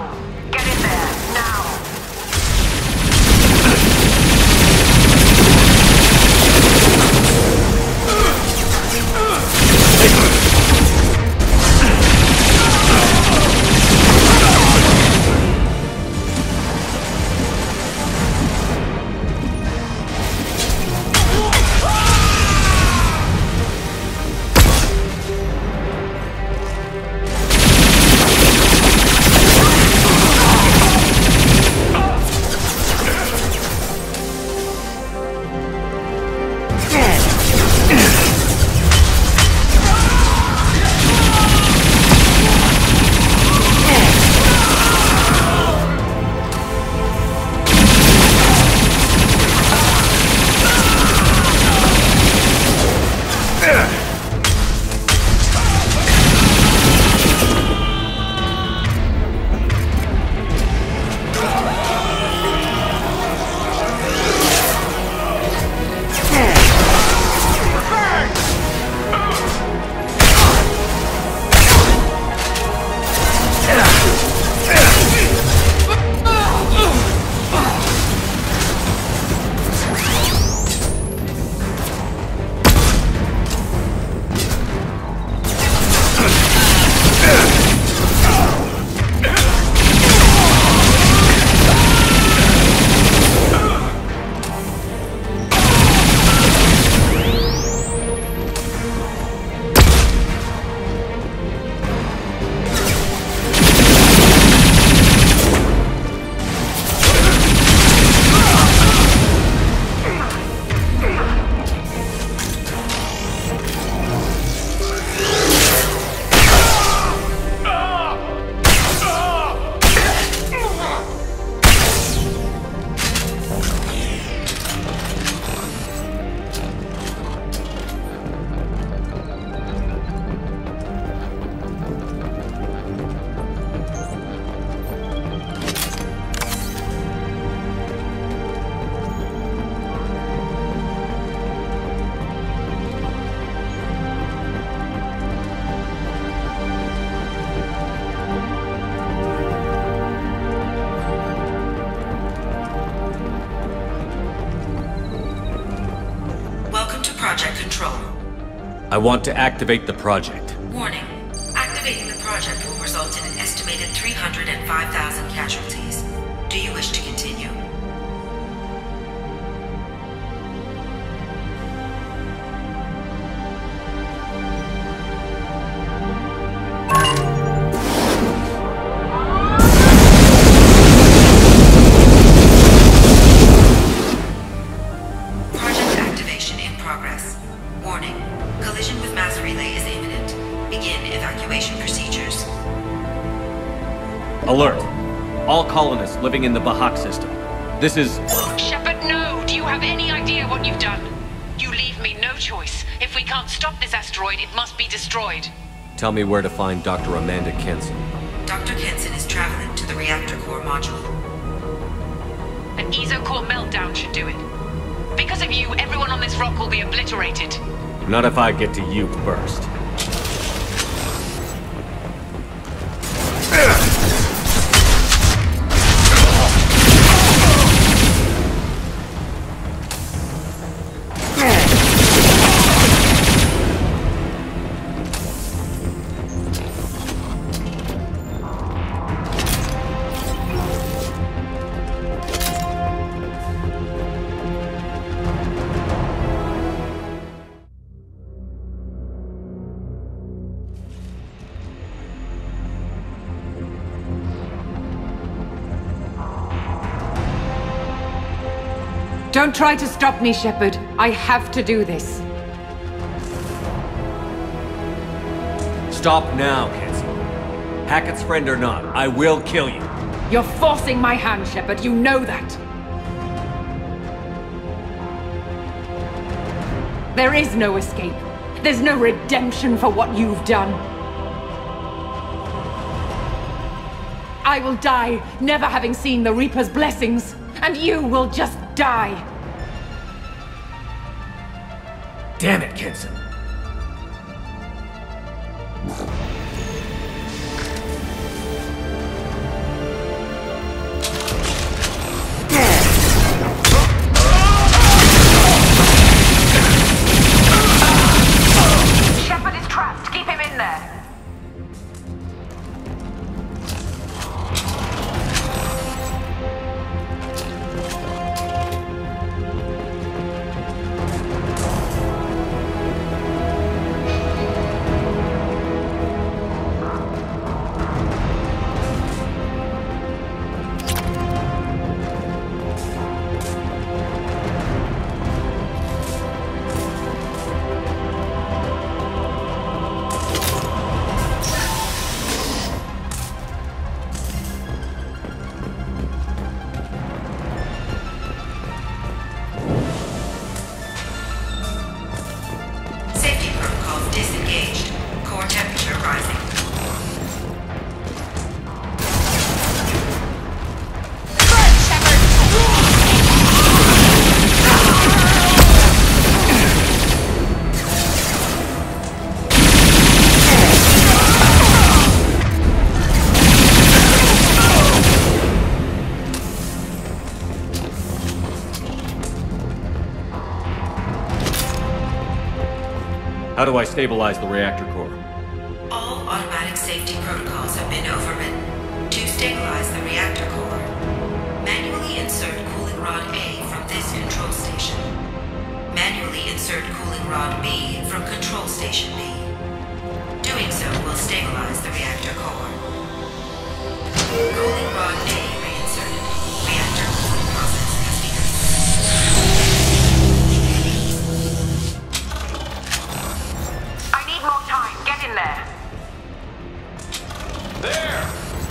Get in there, now! Project Control. I want to activate the project. Warning. Activating the project will result in an estimated three hundred five thousand casualties. Do you wish to continue? Alert! All colonists living in the Bahak system. This is... Shepard, no! Do you have any idea what you've done? You leave me no choice. If we can't stop this asteroid, it must be destroyed. Tell me where to find Doctor Amanda Kenson. Doctor Kenson is traveling to the reactor core module. An ezo-core meltdown should do it. Because of you, everyone on this rock will be obliterated. Not if I get to you first. Don't try to stop me, Shepard. I have to do this. Stop now, Kenson. Hackett's friend or not, I will kill you. You're forcing my hand, Shepard. You know that. There is no escape. There's no redemption for what you've done. I will die, never having seen the Reaper's blessings, and you will just die. Damn it, Kenson. How do I stabilize the reactor core? All automatic safety protocols have been overridden. To stabilize the reactor core, manually insert cooling rod A from this control station. Manually insert cooling rod B from control station B. Doing so will stabilize the reactor core. Cooling rod A reinserted. Reactor cooling process has begun. I need more time. Get in there. There!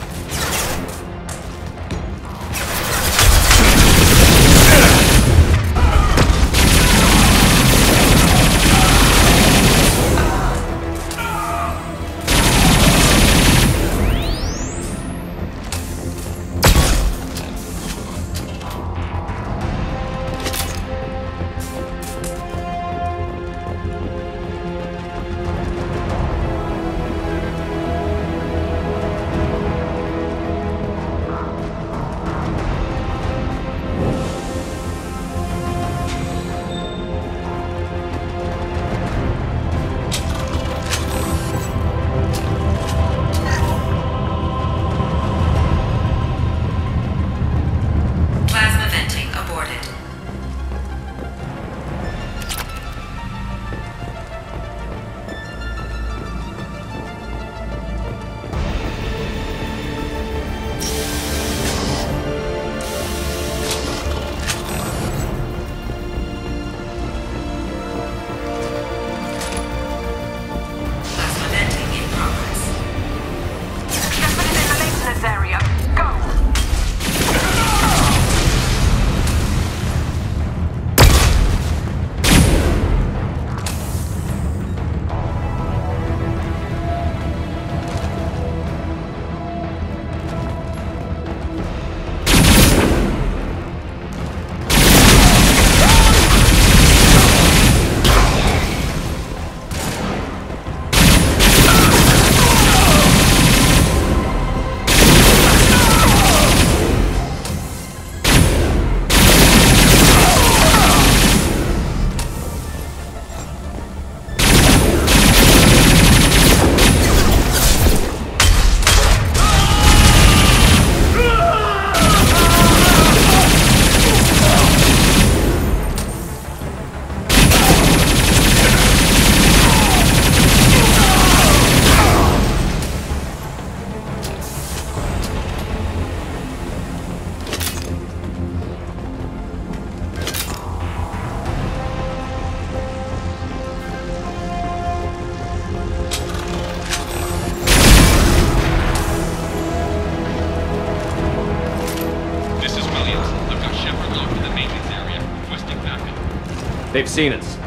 They've seen us.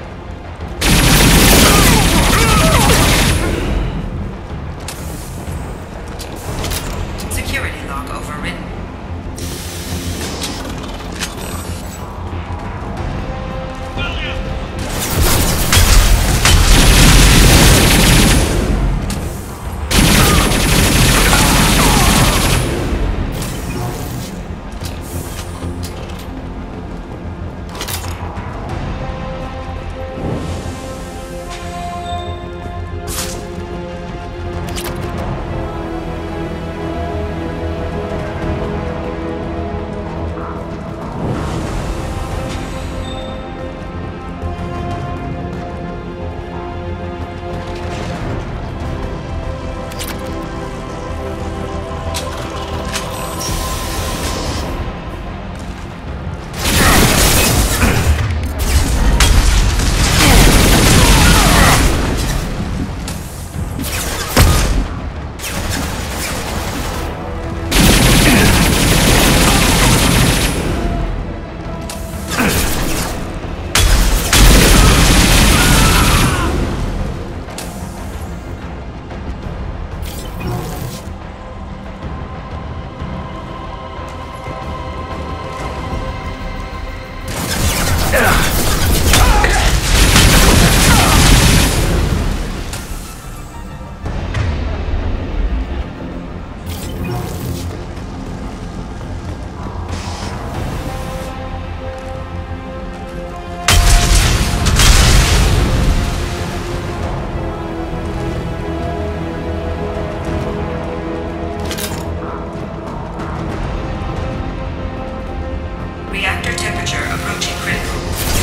Security lock overridden. temperature approaching critical.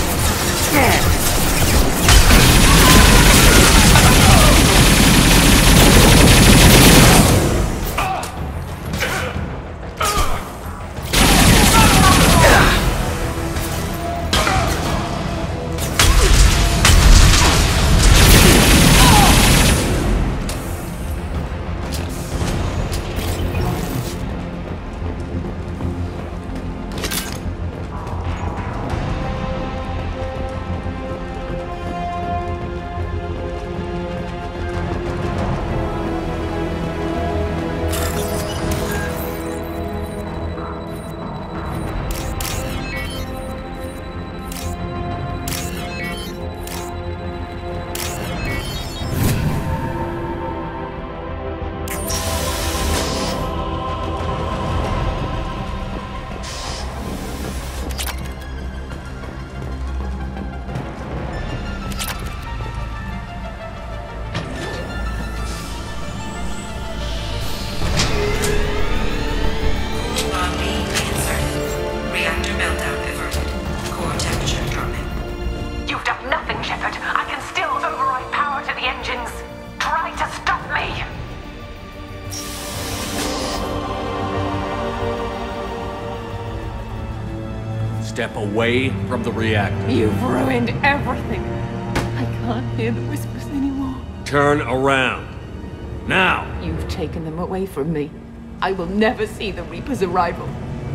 Step away from the reactor. You've ruined everything. I can't hear the whispers anymore. Turn around. Now! You've taken them away from me. I will never see the Reaper's arrival.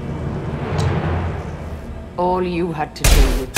All you had to do was...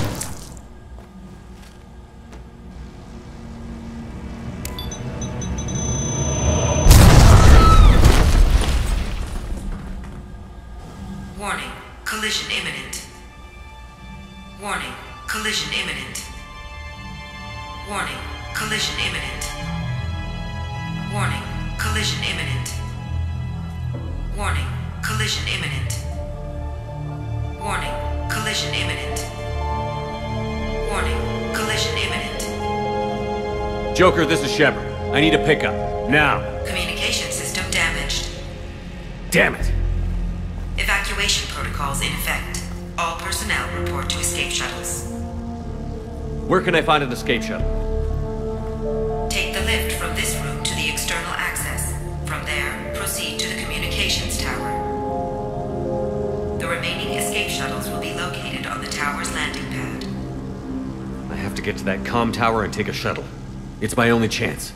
Warning, collision imminent. Warning, collision imminent. Warning, collision imminent. Warning, collision imminent. Warning, collision imminent. Warning, collision imminent. Warning, collision imminent. Joker, this is Shepard. I need a pickup. Now. Communication system damaged. Damn it. Evacuation protocols in effect. All personnel report to escape shuttles. Where can I find an escape shuttle? Take the lift from this room to the external access. From there, proceed to the communications tower. The remaining escape shuttles will be located on the tower's landing pad. I have to get to that comm tower and take a shuttle. It's my only chance.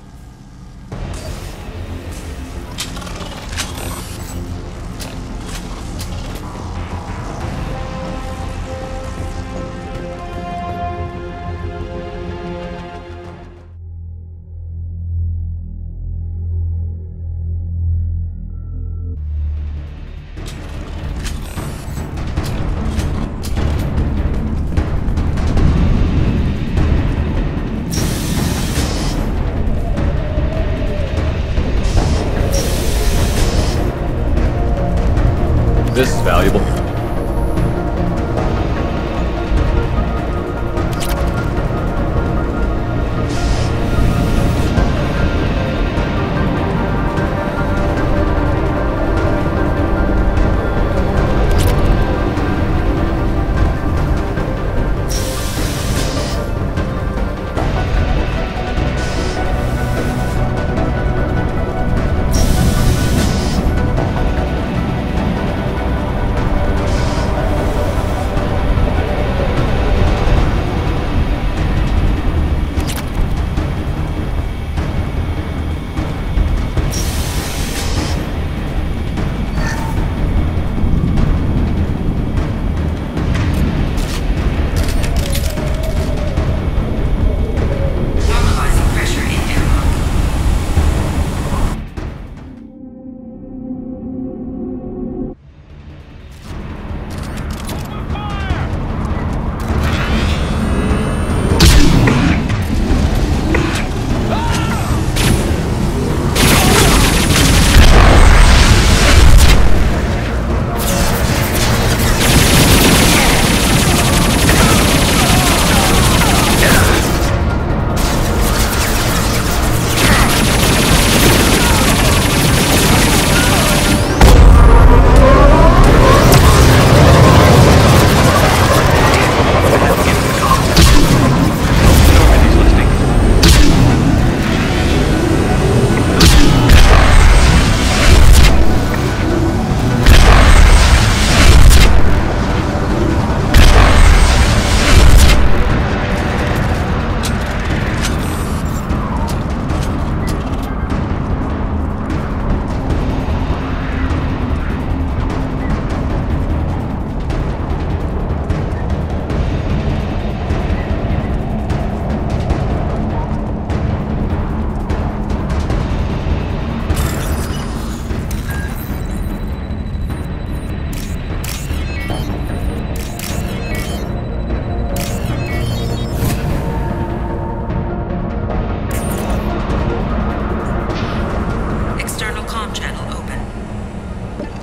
This is valuable.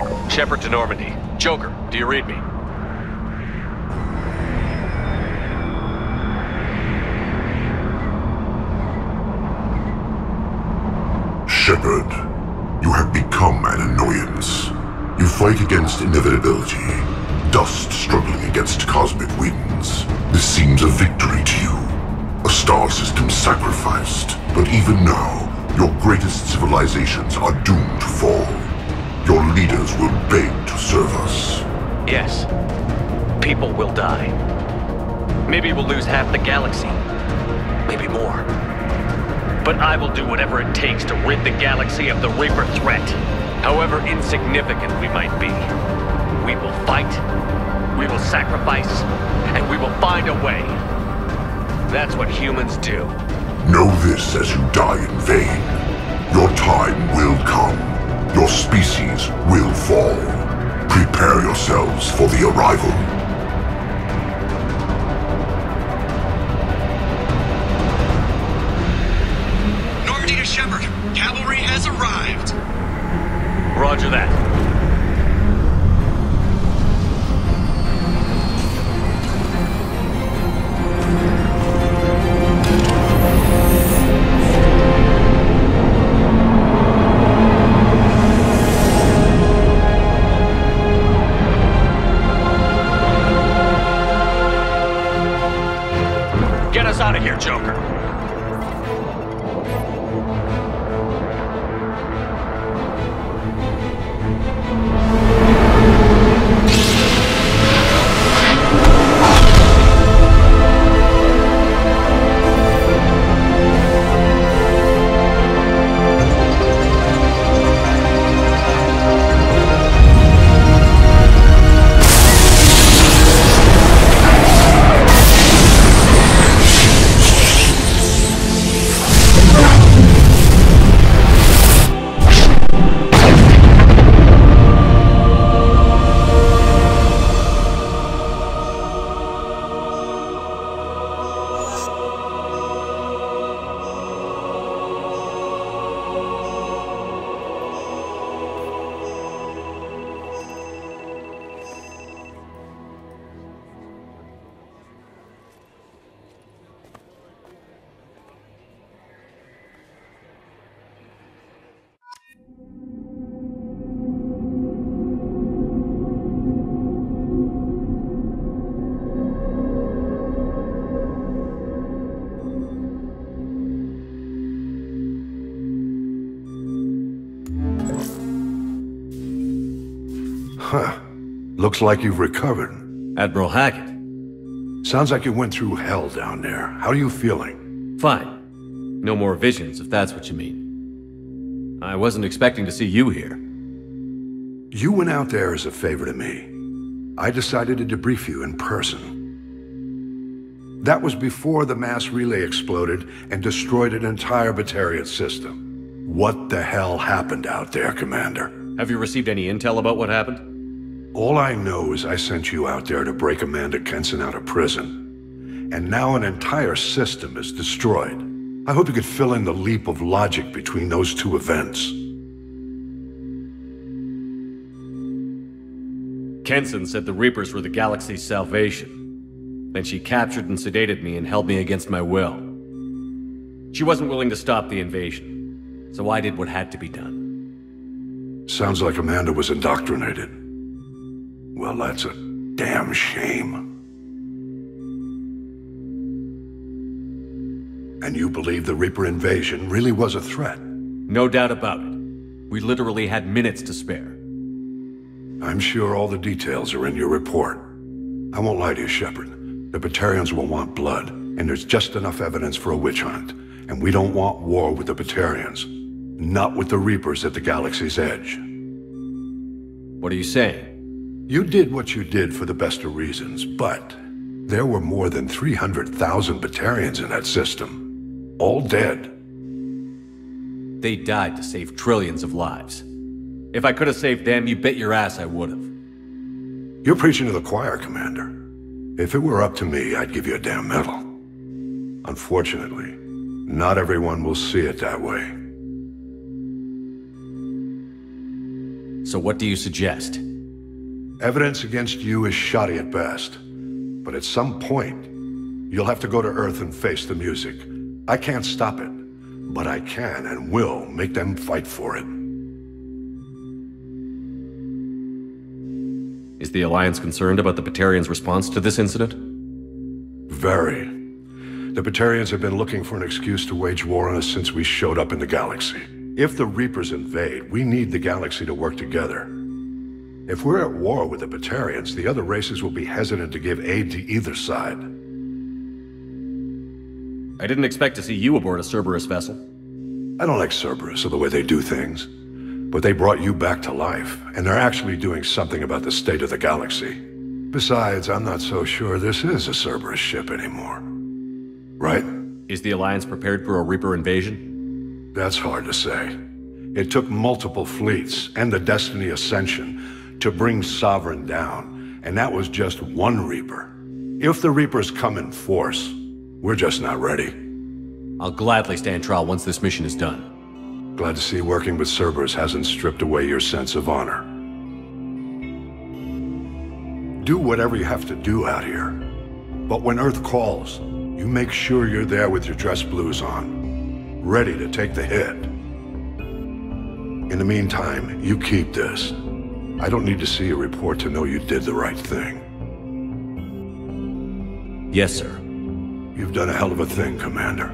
Shepard to Normandy. Joker, do you read me? Shepard, you have become an annoyance. You fight against inevitability, dust struggling against cosmic winds. This seems a victory to you. A star system sacrificed. But even now, your greatest civilizations are doomed to fall. Your leaders will beg to serve us. Yes. People will die. Maybe we'll lose half the galaxy. Maybe more. But I will do whatever it takes to rid the galaxy of the Reaper threat. However insignificant we might be. We will fight, we will sacrifice, and we will find a way. That's what humans do. Know this as you die in vain. Your time will come. Your species will fall. Prepare yourselves for the arrival. Normandy to Shepard. Cavalry has arrived. Roger that. Get us out of here, Joker. Huh. Looks like you've recovered. Admiral Hackett. Sounds like you went through hell down there. How are you feeling? Fine. No more visions, if that's what you mean. I wasn't expecting to see you here. You went out there as a favor to me. I decided to debrief you in person. That was before the mass relay exploded and destroyed an entire Batarian system. What the hell happened out there, Commander? Have you received any intel about what happened? All I know is I sent you out there to break Amanda Kenson out of prison. And now an entire system is destroyed. I hope you could fill in the leap of logic between those two events. Kenson said the Reapers were the galaxy's salvation. Then she captured and sedated me and held me against my will. She wasn't willing to stop the invasion, so I did what had to be done. Sounds like Amanda was indoctrinated. Well, that's a damn shame. And you believe the Reaper invasion really was a threat? No doubt about it. We literally had minutes to spare. I'm sure all the details are in your report. I won't lie to you, Shepard. The Batarians will want blood, and there's just enough evidence for a witch hunt. And we don't want war with the Batarians. Not with the Reapers at the galaxy's edge. What are you saying? You did what you did for the best of reasons, but there were more than three hundred thousand Batarians in that system. All dead. They died to save trillions of lives. If I could have saved them, you bet your ass I would have. You're preaching to the choir, Commander. If it were up to me, I'd give you a damn medal. Unfortunately, not everyone will see it that way. So what do you suggest? Evidence against you is shoddy at best. But at some point, you'll have to go to Earth and face the music. I can't stop it, but I can and will make them fight for it. Is the Alliance concerned about the Batarians' response to this incident? Very. The Batarians have been looking for an excuse to wage war on us since we showed up in the galaxy. If the Reapers invade, we need the galaxy to work together. If we're at war with the Batarians, the other races will be hesitant to give aid to either side. I didn't expect to see you aboard a Cerberus vessel. I don't like Cerberus or the way they do things. But they brought you back to life, and they're actually doing something about the state of the galaxy. Besides, I'm not so sure this is a Cerberus ship anymore. Right? Is the Alliance prepared for a Reaper invasion? That's hard to say. It took multiple fleets and the Destiny Ascension to bring Sovereign down, and that was just one Reaper. If the Reapers come in force, we're just not ready. I'll gladly stand trial once this mission is done. Glad to see working with Cerberus hasn't stripped away your sense of honor. Do whatever you have to do out here. But when Earth calls, you make sure you're there with your dress blues on, ready to take the hit. In the meantime, you keep this. I don't need to see a report to know you did the right thing. Yes, sir. You've done a hell of a thing, Commander.